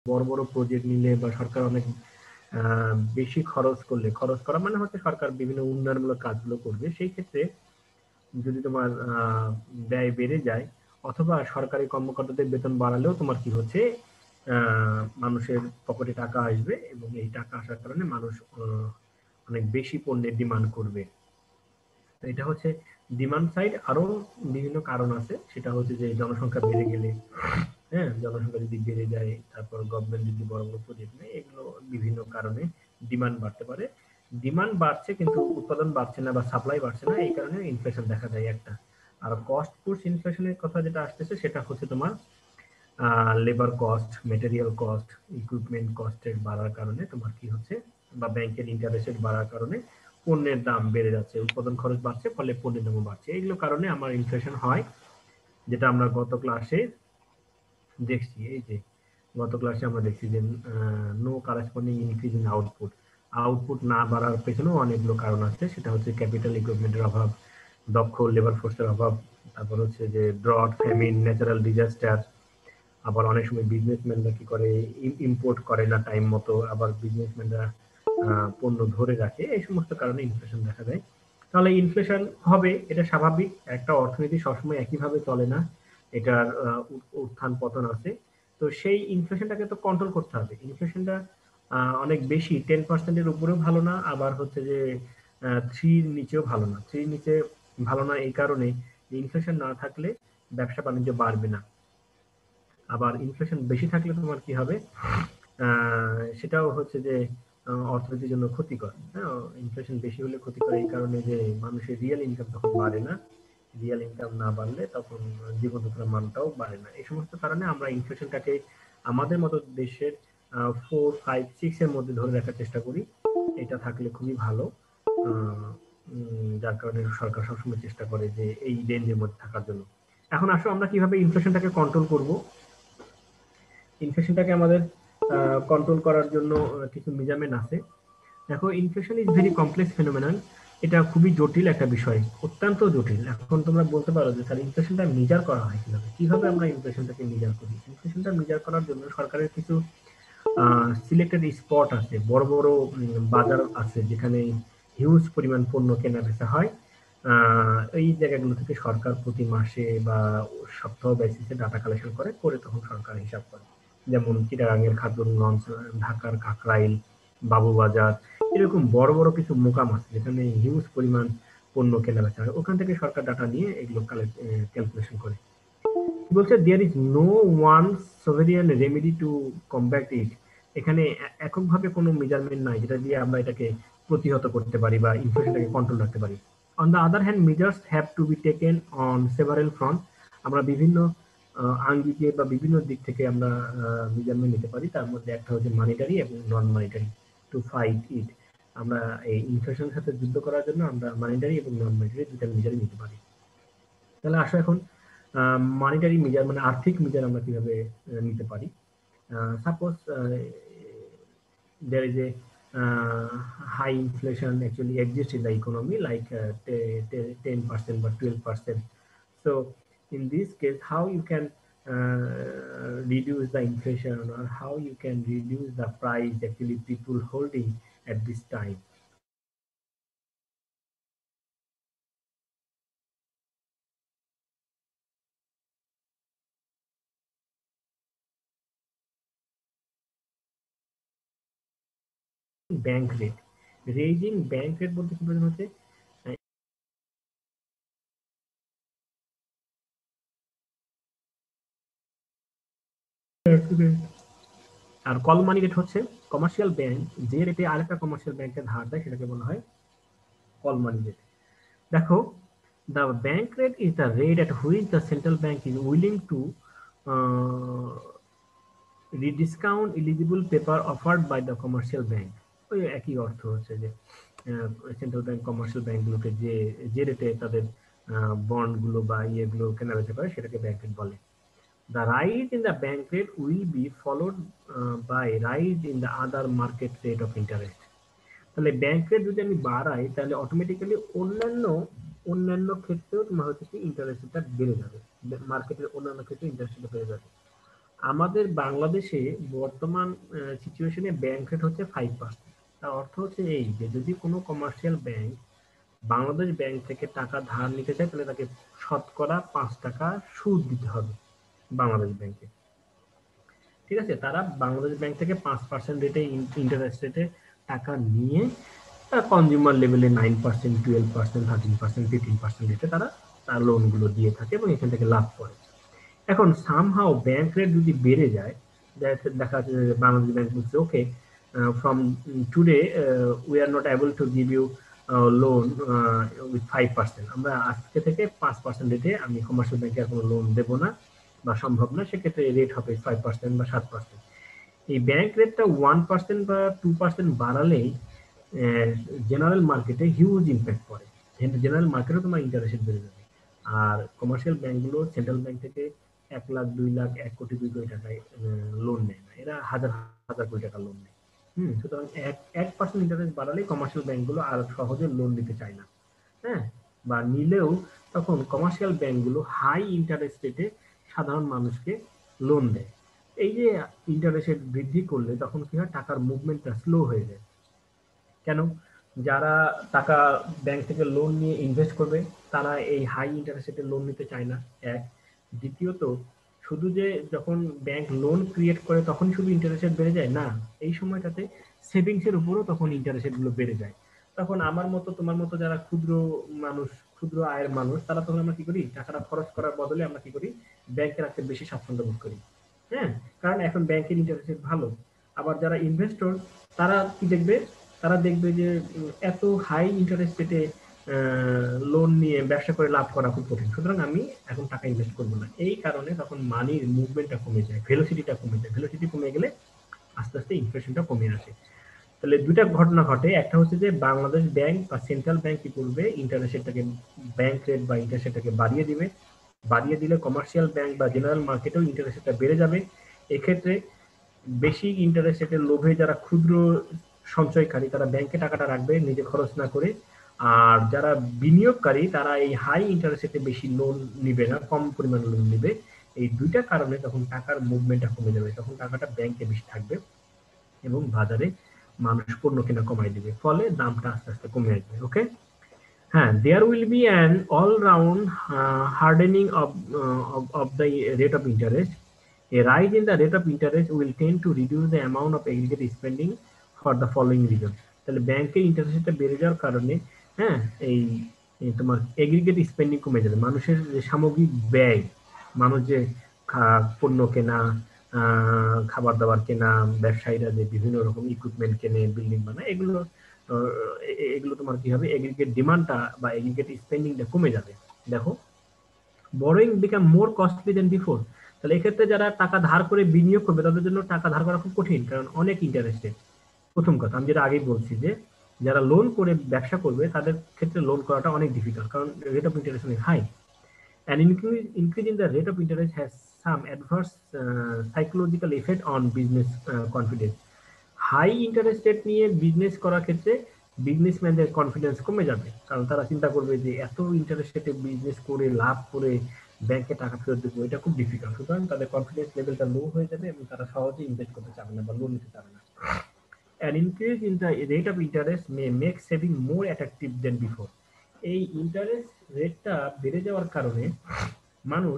বড় বড় প্রজেক্ট নিলে বা সরকার অনেক বেশি খরচ করলে, খরচ করা মানে হচ্ছে সরকার বিভিন্ন উন্নয়নমূলক কাজগুলো করবে, সেই ক্ষেত্রে যদি তোমার ব্যয় বেড়ে যায় অথবা সরকারি কর্মকর্তাদের বেতন বাড়ালেও তোমার কি হচ্ছে, মানুষের পকেটে টাকা আসবে এবং এই টাকা আসার কারণে মানুষ অনেক বেশি পণ্যের ডিমান্ড করবে। তো এটা হচ্ছে ডিমান্ড সাইড। আরো বিভিন্ন কারণ আছে, সেটা হচ্ছে যে জনসংখ্যা বেড়ে গেলে, হ্যাঁ, জনসংখ্যা যদি বেড়ে যায়, তারপর গভর্নমেন্ট যদি বড় বড় প্রজেক্ট নেয়, এগুলো বিভিন্ন কারণে ডিমান্ড বাড়তে পারে। ডিমান্ড বাড়ছে কিন্তু উৎপাদন বাড়ছে না বা সাপ্লাই বাড়ছে না, এই কারণে ইনফ্লেশন দেখা যায় একটা। আর কস্ট পুশ ইনফ্লেশনের কথা যেটা আসতেছে সেটা হচ্ছে তোমার labour cost, material cost, equipment কস্টের বাড়ার কারণে তোমার কি হচ্ছে, বা ব্যাংকের ইন্টারেস্ট বাড়ার কারণে পণ্যের দাম বেড়ে যাচ্ছে, উৎপাদন খরচ বাড়ছে, ফলে পণ্যের দামও বাড়ছে। এগুলো কারণে আমার ইনফ্লেশন হয়, যেটা আমরা গত ক্লাসে দেখছি। এই যে গত ক্লাসে আমরা দেখছি যে no corresponding increase in output, output না বাড়ার পেছনেও অনেকগুলো কারণ আছে। সেটা হচ্ছে ক্যাপিটাল ইকুইপমেন্টের অভাব, দক্ষ লেবার ফোর্সের অভাব, তারপর হচ্ছে যে ড্রট, ফ্যামিন, ন্যাচারাল ডিজাস্টার, আবার অনেক সময় বিজনেসম্যানরা কি করে, ইম্পোর্ট করে না টাইম মতো, আবার বিজনেসম্যানরা পণ্য ধরে রাখে, এই সমস্ত কারণে ইনফ্লেশন দেখা দেয়। তাহলে ইনফ্লেশন হবে, এটা স্বাভাবিক। একটা অর্থনীতি সবসময় একইভাবে চলে না, এটার উত্থান পতন আছে। তো সেই ইনফ্লেশনটাকে তো কন্ট্রোল করতে হবে। ইনফ্লেশনটা অনেক বেশি 10%-এর উপরেও ভালো না, আবার হচ্ছে যে 3-র নিচেও ভালো না। 3-র নিচে ভালো না এই কারণে, ইনফ্লেশন না থাকলে ব্যবসা বাণিজ্য বাড়বে না। আবার ইনফ্লেশন বেশি থাকলে তোমার কি হবে, সেটাও হচ্ছে যে অর্থনীতির জন্য ক্ষতিকর। হ্যাঁ, ইনফ্লেশন বেশি হলে ক্ষতিকর এই কারণে যে মানুষের রিয়েল ইনকাম তখন বাড়ে না, রিয়েল ইনকাম না বাড়লে তখন জীবনযাত্রার মানটাও বাড়ে না। এই সমস্ত কারণে আমরা ইনফ্লেশনটাকে আমাদের মতো দেশের 4, 5, 6 এর মধ্যে ধরে রাখার চেষ্টা করি। এটা থাকলে খুবই ভালো। যার কারণে সরকার সবসময় চেষ্টা করে যে এই রেঞ্জের মধ্যে থাকার জন্য। এখন আসো আমরা কিভাবে ইনফ্লেশনটাকে কন্ট্রোল করব। ইনফ্লেশনটাকে আমাদের কন্ট্রোল করার জন্য কিছু মেজারমেন্ট আছে। দেখো, inflation is very complex phenomenon. এটা খুবই জটিল একটা বিষয়, অত্যন্ত জটিল। এখন তোমরা বলতে পারো যে স্যার ইনফ্লেশনটা মেজার করা হয় কিভাবে, কিভাবে আমরা ইনফ্লেশনটাকে মেজার করি। ইনফ্লেশনটা মেজার করার জন্য সরকারের কিছু সিলেক্টেড স্পট আছে, বড় বড় বাজার আছে যেখানে হিউজ পরিমাণ পণ্য কেনা বেচা হয়। এই জায়গাগুলো থেকে সরকার প্রতি মাসে বা সপ্তাহ বেসিসে ডাটা কালেকশন করে, করে তখন সরকার হিসাব করে। যেমন চিটাগাঙের খাতুনগঞ্জ, ঢাকার কাকরাইল, বাবুবাজার, এরকম বড় বড় কিছু মোকাম আছে যেখানে হিউজ পরিমাণ পণ্য কেনা বেচা হয়। ওখান থেকে সরকার ডাটা নিয়ে এগুলো ক্যালকুলেশন করে। কি বলছে, there is no one sovereign remedy to combat it. এখানে এককভাবে কোনো মেজারমেন্ট নাই যেটা দিয়ে আমরা এটাকে প্রতিহত করতে পারি বা ইনফ্লেশনটাকে কন্ট্রোল রাখতে পারি। On the other hand, measures have to be taken on several front. আমরা বিভিন্ন আঙ্গিকে বা বিভিন্ন দিক থেকে আমরা মেজারমেন্ট নিতে পারি। তার মধ্যে একটা হচ্ছে মানিটারি এবং non monetary. To fight it, আমরা এই ইনফ্লেশনের সাথে যুদ্ধ করার জন্য আমরা মানিটারি এবং নন মানিটারি দুটা মেজারই নিতে পারি। তাহলে আসো এখন মনিটারি মেজার মানে আর্থিক মেজার আমরা কিভাবে নিতে পারি। Suppose there is a high inflation actually exists in the economy, like 10% or 12%. So in this case, how you can reduce the inflation, or how you can reduce the price actually people holding at this time. Bank rate, raising bank rate বলতে কি বোঝানো হচ্ছে, আর call money rate হচ্ছে commercial bank যে রেটে আরেকটা commercial ব্যাংকে ধার দেয় সেটাকে বলা হয় কল মানি রেট। দেখো, the bank rate is the rate at which the central bank is willing to uh, rediscount eligible paper offered by the commercial bank. ওই একই অর্থ হচ্ছে যে সেন্ট্রাল ব্যাংক কমার্শিয়াল ব্যাংকগুলোকে যে যে রেটে তাদের বন্ড গুলো বা ইয়েগুলো কেনাবেচা করে সেটাকে ব্যাংক রেট বলে। The rise in the bank rate will be followed by rise in the other market rate of interest. তাহলে ব্যাংক রেট যদি আমি বাড়াই তাহলে অটোমেটিক্যালি অন্যান্য অন্যান্য ক্ষেত্রেও তোমার হচ্ছে কি ইন্টারেস্ট রেটটা বেড়ে যাবে, মার্কেটের অন্যান্য ক্ষেত্রে ইন্টারেস্ট রেট বেড়ে যাবে। আমাদের বাংলাদেশে বর্তমান সিচুয়েশনে ব্যাংক রেট হচ্ছে 5%। তার অর্থ হচ্ছে এই যে যদি কোনো কমার্শিয়াল ব্যাংক বাংলাদেশ ব্যাংক থেকে টাকা ধার নিতে চায় তাহলে তাকে শতকরা 5 টাকা সুদ দিতে হবে বাংলাদেশ ব্যাংকে। ঠিক আছে, তারা বাংলাদেশ ব্যাংক থেকে 5% রেটে ইন্টারেস্ট রেটে টাকা নিয়ে কনজিউমার লেভেলে 9%, 12%, 13%, 15% রেটে তারা তার লোনগুলো দিয়ে থাকে এবং এখান থেকে লাভ করে। এখন সামহাও ব্যাংক রেট যদি বেড়ে যায়, দেখা যাচ্ছে যে বাংলাদেশ ব্যাংক বলছে okay from today we are not able to give you loan with 5%, আমরা আজকে থেকে 5% রেটে আমি কমার্শিয়াল ব্যাংকে আর কোনো লোন দেবো না বা সম্ভব না, সেক্ষেত্রে রেট হবে 5% বা 7%। এই ব্যাংক রেটটা 1% বা 2% বাড়ালেই জেনারেল মার্কেটে হিউজ ইম্প্যাক্ট পড়ে। জেনারেল মার্কেটে তোমার ইন্টারেস্ট বেড়ে যাবে। আর কমার্শিয়াল ব্যাংকগুলো সেন্ট্রাল ব্যাংক থেকে 1 লাখ 2 লাখ 1 কোটি 2 কোটি টাকায় লোন নেয় না, এরা হাজার হাজার কোটি টাকা লোন নেয়। সুতরাং 1% ইন্টারেস্ট বাড়ালে কমার্শিয়াল ব্যাংকগুলো আর সহজে লোন দিতে চায় না। হ্যাঁ, বা নিলেও তখন কমার্শিয়াল ব্যাংকগুলো হাই ইন্টারেস্ট রেটে সাধারণ মানুষকে লোন দেয়। এই যে ইন্টারেস্ট রেট বৃদ্ধি করলে তখন কি হয়, টাকার মুভমেন্টটা স্লো হয়ে যায়। কেন? যারা টাকা ব্যাংক থেকে লোন নিয়ে ইনভেস্ট করবে তারা এই হাই ইন্টারেস্ট রেটে লোন নিতে চায় না, এক। দ্বিতীয়ত, শুধু যে যখন ব্যাংক লোন ক্রিয়েট করে তখন শুধু ইন্টারেস্ট রেট বেড়ে যায় না, এই সময়টাতে সেভিংস এর উপরও তখন ইন্টারেস্ট রেট গুলো বেড়ে যায়। তখন আমার মতো তোমার মতো যারা ক্ষুদ্র মানুষ, ক্ষুদ্র আয়ের মানুষ, তারা তখন আমরা কি করি, টাকাটা খরচ করার বদলে আমরা কি করি, ব্যাংকে রাখতে বেশি স্বাচ্ছন্দ্য বোধ করি। হ্যাঁ, কারণ এখন ব্যাংকের ইন্টারেস্ট রেট ভালো। আবার যারা ইনভেস্টর তারা কি দেখবে, তারা দেখবে যে এত হাই ইন্টারেস্ট রেটে লোন নিয়ে ব্যবসা করে লাভ করা খুব কঠিন, সুতরাং আমি এখন টাকা ইনভেস্ট করবো না। এই কারণে তখন মানির মুভমেন্টটা কমে যায়, ভেলোসিটিটা কমে যায়। ভেলোসিটি কমে গেলে আস্তে আস্তে ইনফ্লেশনটা কমে আসে। তাহলে দুইটা ঘটনা ঘটে, একটা হচ্ছে যে বাংলাদেশ ব্যাংক বা সেন্ট্রাল ব্যাংক কি করবে, ইন্টারেস্ট রেটটাকে, ব্যাংক রেট বা ইন্টারেস্ট রেটটাকে বাড়িয়ে দিবে। বাড়িয়ে দিলে কমার্শিয়াল ব্যাংক বা জেনারেল মার্কেটেও ইন্টারেস্ট রেটটা বেড়ে যাবে। এক্ষেত্রে বেশি ইন্টারেস্ট রেটের লোভে যারা ক্ষুদ্র সঞ্চয়কারী তারা ব্যাংকে টাকাটা রাখবে নিজে খরচ না করে, আর যারা বিনিয়োগকারী তারা এই হাই ইন্টারেস্ট রেটে বেশি লোন নিবে না, কম পরিমাণ লোন নিবে। এই দুইটা কারণে তখন টাকার মুভমেন্টটা কমে যাবে, তখন টাকাটা ব্যাংকে বেশি থাকবে এবং বাজারে মানুষ পণ্য কেনা কমাই দিবে, ফলে দামটা আস্তে আস্তে কমে আসবে। ওকে, হ্যাঁ, there will be an all-round hardening of the rate of interest. A rise in the rate of interest will tend to reduce the amount of aggregate spending for the following reason. তাহলে ব্যাংকের ইন্টারেস্টটা বেড়ে যাওয়ার কারণে হ্যাঁ এই তোমার aggregate spending কমে যাবে, মানুষের যে সামগ্রিক ব্যয়, মানুষ যে পণ্য কেনা, খাবার দাবার কেনা, ব্যবসায়ীরা যে বিভিন্ন রকম ইকুইপমেন্ট কেনে, বিল্ডিং বানায়, এগুলো এগুলো তোমার কি হবে, এগ্রিগেট ডিমান্ডটা বা এগ্রিগেট স্পেন্ডিংটা কমে যাবে। দেখো, borrowing become more costly than before. তাহলে এক্ষেত্রে যারা টাকা ধার করে বিনিয়োগ করবে তাদের জন্য টাকা ধার করা খুব কঠিন, কারণ অনেক ইন্টারেস্টে। প্রথম কথা, আমি যেটা আগেই বলছি যে যারা লোন করে ব্যবসা করবে তাদের ক্ষেত্রে লোন করাটা অনেক ডিফিকাল্ট, কারণ রেট অফ ইন্টারেস্ট অনেক high. An increase in the rate of interest has some adverse psychological effect on business confidence. High interest rate নিয়ে বিজনেস করার ক্ষেত্রে বিজনেসম্যানদের কনফিডেন্স কমে যাবে, কারণ তারা চিন্তা করবে যে এত ইন্টারেস্ট রেটে বিজনেস করে লাভ করে ব্যাংকে টাকা ফেরত দেবো, এটা খুব ডিফিকাল্ট। সুতরাং তাদের কনফিডেন্স লেভেলটা লো হয়ে যাবে এবং তারা সহজে ইনভেস্ট করতে চাবে না বা লোন নিতে চাবে না। An increase in the rate of interest may make saving more attractive than before. এই ইন্টারেস্ট রেটটা বেড়ে যাওয়ার কারণে মানুষ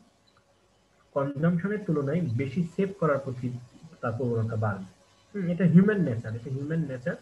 কনজাম্পশনের তুলনায় বেশি সেভ করার প্রতি তার প্রবণতা বাড়বে। এটা হিউম্যান নেচার, এটা হিউম্যান নেচার।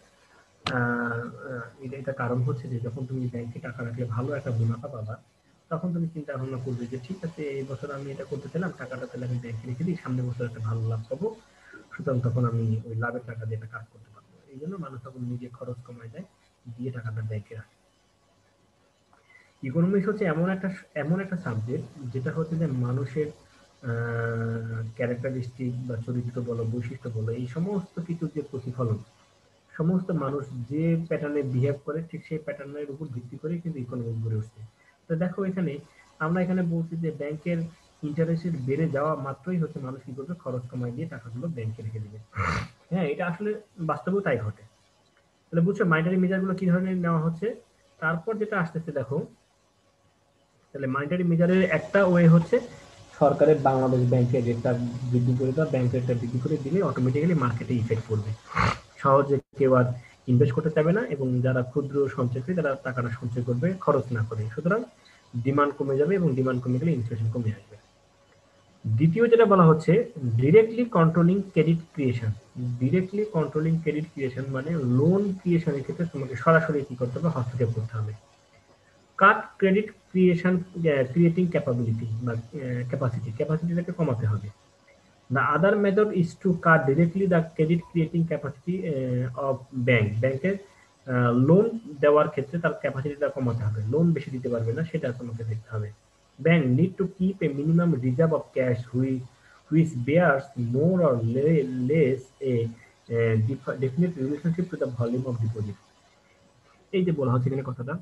এটা কারণ হচ্ছে যে যখন তুমি ব্যাংকে টাকা রাখলে ভালো একটা মুনাফা পাবা, তখন তুমি চিন্তা ভাবনা করবে যে ঠিক আছে এই বছর আমি এটা করতে চাইলাম, টাকাটা তাহলে আমি ব্যাংকে রেখে দিই, সামনের বছর একটা ভালো লাভ পাবো, সুতরাং তখন আমি ওই লাভের টাকা দিয়ে একটা কাজ করতে পারবো। এই জন্য মানুষ তখন নিজে খরচ কমায় দেয়, দিয়ে টাকাটা ব্যাংকে রাখে। ইকোনমিক্স হচ্ছে এমন একটা সাবজেক্ট যেটা হচ্ছে যে মানুষের ক্যারেক্টারিস্টিক বা চরিত্র বলো, বৈশিষ্ট্য বলো, এই সমস্ত কিছু যে প্রতিফলন, সমস্ত মানুষ যে প্যাটার্নে বিহেভ করে ঠিক সেই প্যাটার্নের উপর ভিত্তি করে কিন্তু ইকোনমি গড়ে উঠছে। তো দেখো এখানে আমরা এখানে বলছি যে ব্যাংকের ইন্টারেস্ট বেড়ে যাওয়া মাত্রই হচ্ছে মানুষ কি করবে, খরচ কমাই দিয়ে টাকাগুলো ব্যাংকে রেখে দিবে। হ্যাঁ, এটা আসলে বাস্তবেও তাই ঘটে। তাহলে বুঝছো মানিটারি মেজার গুলো কি ধরনের নেওয়া হচ্ছে। তারপর যেটা আসতেছে দেখো, তাহলে মনিটারি মেজারের একটা ওয়ে হচ্ছে সরকারের বাংলাদেশ ব্যাংকের রেটটা বৃদ্ধি করে দেওয়া, ব্যাংক রেটটা বৃদ্ধি করে দিলে অটোমেটিক্যালি মার্কেটে ইফেক্ট পড়বে, সহজে কেউ আর ইনভেস্ট করতে চাবে না, এবং যারা ক্ষুদ্র সঞ্চয়কারী তারা টাকাটা সঞ্চয় করবে খরচ না করে। সুতরাং ডিমান্ড কমে যাবে, এবং ডিমান্ড কমে গেলে ইনফ্লেশন কমে আসবে। দ্বিতীয় যেটা বলা হচ্ছে directly controlling credit creation. Directly controlling credit creation মানে লোন ক্রিয়েশনের ক্ষেত্রে তোমাকে সরাসরি কি করতে হবে, হস্তক্ষেপ করতে হবে। Cut credit creation creating capability বা ক্যাপাসিটিটাকে কমাতে হবে। The other method is to cut directly the credit creating capacity of bank. ব্যাংকের লোন দেওয়ার ক্ষেত্রে তার ক্যাপাসিটিটা কমাতে হবে, লোন বেশি দিতে পারবে না সেটা তোমাকে দেখতে হবে। Bank need to keep a minimum reserve of cash which bears more or less a definite relationship to the volume of deposit. এই যে বলা হচ্ছে এখানে কথাটা,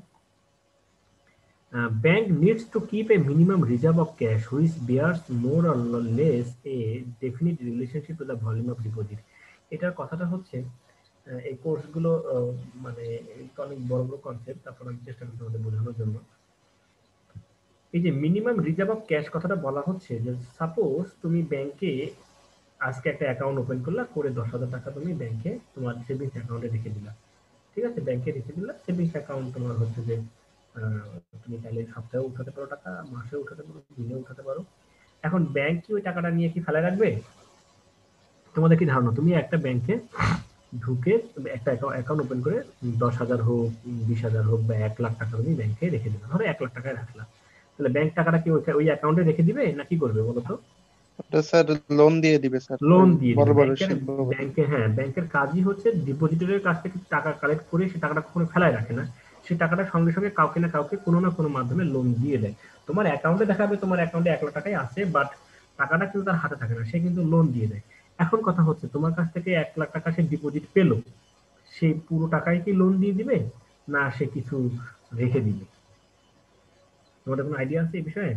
bank needs to keep a minimum reserve of cash which bears more or less a definite relationship to the volume of deposit. এটার কথাটা হচ্ছে এই কোর্সগুলো মানে অনেক বড় বড় কনসেপ্ট, তারপর আমি চেষ্টা করতে তোমাদের বোঝানোর জন্য। এই যে মিনিমাম রিজার্ভ অফ ক্যাশ কথাটা বলা হচ্ছে যে সাপোজ তুমি ব্যাংকে আজকে একটা অ্যাকাউন্ট ওপেন করলা, করে 10,000 টাকা তুমি ব্যাংকে তোমার সেভিংস অ্যাকাউন্টে রেখে দিলা, ঠিক আছে, ব্যাংকে রেখে দিলা। সেভিংস অ্যাকাউন্ট তোমার হচ্ছে যে তুমি চাইলে সপ্তাহে উঠাতে পারো টাকা, মাসে উঠাতে পারো, দিনে উঠাতে পারো। এখন ব্যাংক কি ওই টাকাটা নিয়ে কি ফেলে রাখবে? তোমাদের কি ধারণা, তুমি একটা ব্যাংকে ঢুকে একটা অ্যাকাউন্ট ওপেন করে 10,000 হোক, 20,000 হোক বা 1,00,000 টাকা তুমি ব্যাংকে রেখে দিলে, ধরো 1,00,000 টাকায় রাখলা, তাহলে ব্যাংক টাকাটা কি ওই অ্যাকাউন্টে রেখে দিবে না কি করবে বলো তো? ওটা স্যার লোন দিয়ে দিবে স্যার, লোন ওই দিয়ে বড় দিবে। বড় ব্যাংকের শিল্পপতি। ব্যাংকে হ্যাঁ, ব্যাংকের কাজই হচ্ছে ডিপোজিটরের কাছ থেকে টাকা কালেক্ট করে সে টাকাটা কখনো ফেলায় রাখে না, সে টাকাটা সঙ্গে সঙ্গে কাউকে না কাউকে কোনো না কোনো মাধ্যমে লোন দিয়ে দেয়। তোমার অ্যাকাউন্টে দেখাবে তোমার অ্যাকাউন্টে 1,00,000 টাকাই আছে, বাট টাকাটা কিন্তু তার হাতে থাকে না, সে কিন্তু লোন দিয়ে দেয়। এখন কথা হচ্ছে তোমার কাছ থেকে 1,00,000 টাকা সে ডিপোজিট পেলো, সেই পুরো টাকাই কি লোন দিয়ে দিবে, না সে কিছু রেখে দিবে? তোমাদের কোনো আইডিয়া আছে এই বিষয়ে?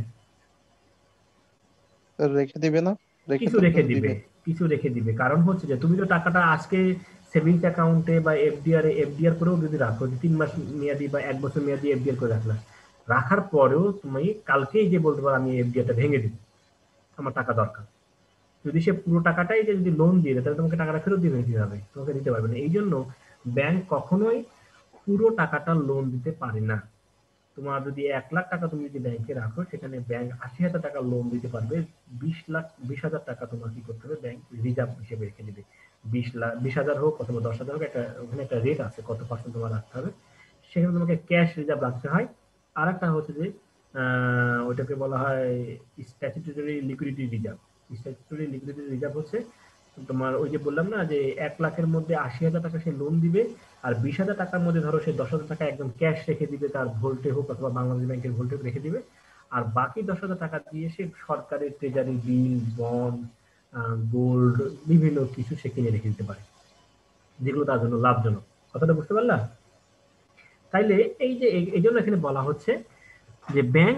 স্যার রেখে দিবে না, রেখে কিছু তো রেখে দিবে, দিবে। কিছু রেখে দিবে। কারণ হচ্ছে যে তুমি তো টাকাটা আজকে সেভিংস অ্যাকাউন্টে বা এফডিআর করেও যদি রাখো, যে 3 মাস মেয়াদি বা 1 বছর মেয়াদি এফডিআর করে রাখলা, রাখার পরেও তুমি কালকেই যে বলতে পারো আমি এফডিআরটা ভেঙে দিব, আমার টাকা দরকার। যদি সে পুরো টাকাটাই যে যদি লোন দিয়ে দেয়, তাহলে তোমাকে টাকাটা ফেরত দিবে কিভাবে? তোমাকে দিতে পারবে না। এই জন্য ব্যাংক কখনোই পুরো টাকাটা লোন দিতে পারে না। তোমার যদি 1,00,000 টাকা তুমি যদি ব্যাংকে রাখো, সেখানে ব্যাংক 80,000 টাকা লোন দিতে পারবে, 20,000 টাকা তোমার কি করতে হবে, ব্যাংক রিজার্ভ হিসেবে রেখে দিবে। 20,000 হোক অথবা 10,000 হোক, একটা ওখানে একটা রেট আছে কত পার্সেন্ট তোমার রাখতে হবে, সেখানে তোমাকে ক্যাশ রিজার্ভ রাখতে হয়। আর একটা হচ্ছে যে ওইটাকে বলা হয় statutory liquidity reserve. Statutory liquidity reserve হচ্ছে তোমার ওই যে বললাম না যে 1,00,000-এর মধ্যে 80,000 টাকা সে লোন দিবে, আর 20,000 টাকার মধ্যে ধরো সে 10,000 টাকা একদম ক্যাশ রেখে দিবে, তার ভোল্টে হোক অথবা বাংলাদেশ ব্যাংকের ভোল্টে রেখে দিবে। আর বাকি 10,000 টাকা দিয়ে সে সরকারের ট্রেজারি বিল, বন্ড, গোল্ড, বিভিন্ন কিছু সে কিনে রেখে দিতে পারে, যেগুলো তার জন্য লাভজনক। কথাটা বুঝতে পারলা? তাইলে এই যে এই জন্য এখানে বলা হচ্ছে যে bank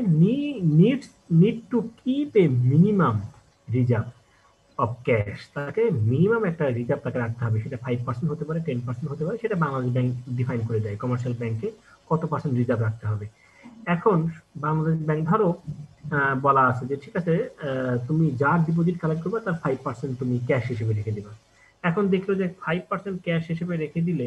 need to keep a minimum reserve of cash. তাকে মিনিমাম একটা রিজার্ভ তাকে রাখতে হবে, সেটা 5% হতে পারে, 10% হতে পারে, সেটা বাংলাদেশ ব্যাংক ডিফাইন করে দেয় কমার্শিয়াল ব্যাংকে কত পার্সেন্ট রিজার্ভ রাখতে হবে। এখন বাংলাদেশ ব্যাংক ধরো বলা আছে যে ঠিক আছে, তুমি যার ডিপোজিট কালেক্ট করবে তার 5% তুমি ক্যাশ হিসেবে রেখে দিবা। এখন দেখলো যে 5% ক্যাশ হিসেবে রেখে দিলে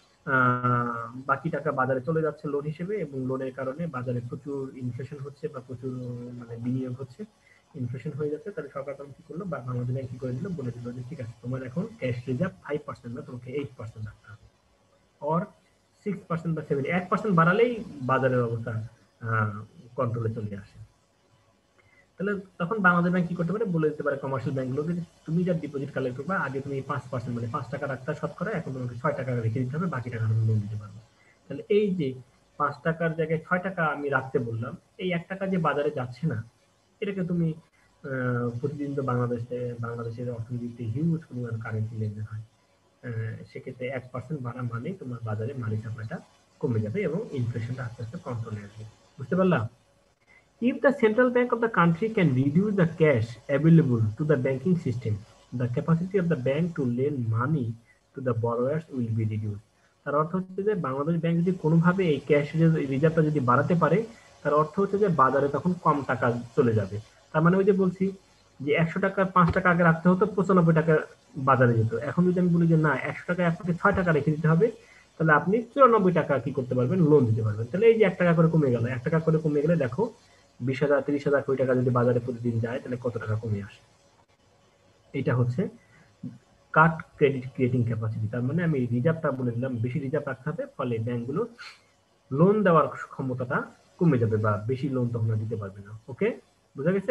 বাকি টাকা বাজারে চলে যাচ্ছে লোন হিসেবে, এবং লোনের কারণে বাজারে প্রচুর ইনফ্লেশন হচ্ছে বা প্রচুর মানে বিনিয়োগ হচ্ছে, ইনফ্লেশন হয়ে যাচ্ছে। তাহলে সরকার তখন কি করলো, বা বাংলাদেশ ব্যাংক কি করে দিল, বলে দিল যে ঠিক আছে তোমার এখন ক্যাশ রিজার্ভ 5% না, তোমাকে 8% রাখতে হবে, অর 6% বা 1% বাড়ালেই বাজারের অবস্থা কন্ট্রোলে চলে আসে। তাহলে তখন বাংলাদেশ ব্যাংক কি করতে পারে, বলে দিতে পারে কমার্শিয়াল ব্যাংকগুলোকে, তুমি যা ডিপোজিট কালেক্ট করবে আগে তুমি 5% মানে 5 টাকা রাখতে শতকরা, এখন তোমাকে 6 টাকা রেখে দিতে হবে, বাকি টাকা তুমি লোন দিতে পারবে। তাহলে এই যে 5 টাকার জায়গায় 6 টাকা আমি রাখতে বললাম, এই 1 টাকা যে বাজারে যাচ্ছে না, এটাকে তুমি প্রতিদিন তো বাংলাদেশের অর্থনীতিতে হিউজ পরিমাণ কারেন্সি লেনদেন হয়, সেক্ষেত্রে 1% বাড়া মানে তোমার বাজারে মানি সাপ্লাইটা কমে যাবে এবং ইনফ্লেশনটা আস্তে আস্তে কন্ট্রোলে আসবে। বুঝতে পারলাম? If the central bank of the country can reduce the cash available to the banking system, the capacity of the bank to lend money to the borrowers will be reduced. তার অর্থ হচ্ছে যে বাংলাদেশ ব্যাংক যদি কোনোভাবে এই cash রিজার্ভটা যদি বাড়াতে পারে, তার অর্থ হচ্ছে যে বাজারে তখন কম টাকা চলে যাবে। তার মানে ওই যে বলছি যে 100 টাকা 5 টাকা আগে রাখতে হতো, 95 টাকা বাজারে যেত। এখন যদি আমি বলি যে না 100 টাকা আপনাকে 6 টাকা রেখে দিতে হবে, তাহলে আপনি 94 টাকা কি করতে পারবেন, লোন দিতে পারবেন। তাহলে এই যে 1 টাকা করে কমে গেল, 1 টাকা করে কমে গেলে দেখো 20,000 30,000 কোটি টাকা যদি বাজারে প্রতিদিন যায় তাহলে কত টাকা কমে আসে। এটা হচ্ছে কাট ক্রেডিট ক্রিয়েটিং ক্যাপাসিটি। তার মানে আমি রিজার্ভটা বলে দিলাম, বেশি রিজার্ভ রাখতে হবে, ফলে ব্যাংকগুলো লোন দেওয়ার ক্ষমতাটা কমে যাবে বা বেশি লোন তখন আর দিতে পারবে না। ওকে, বুঝা গেছে?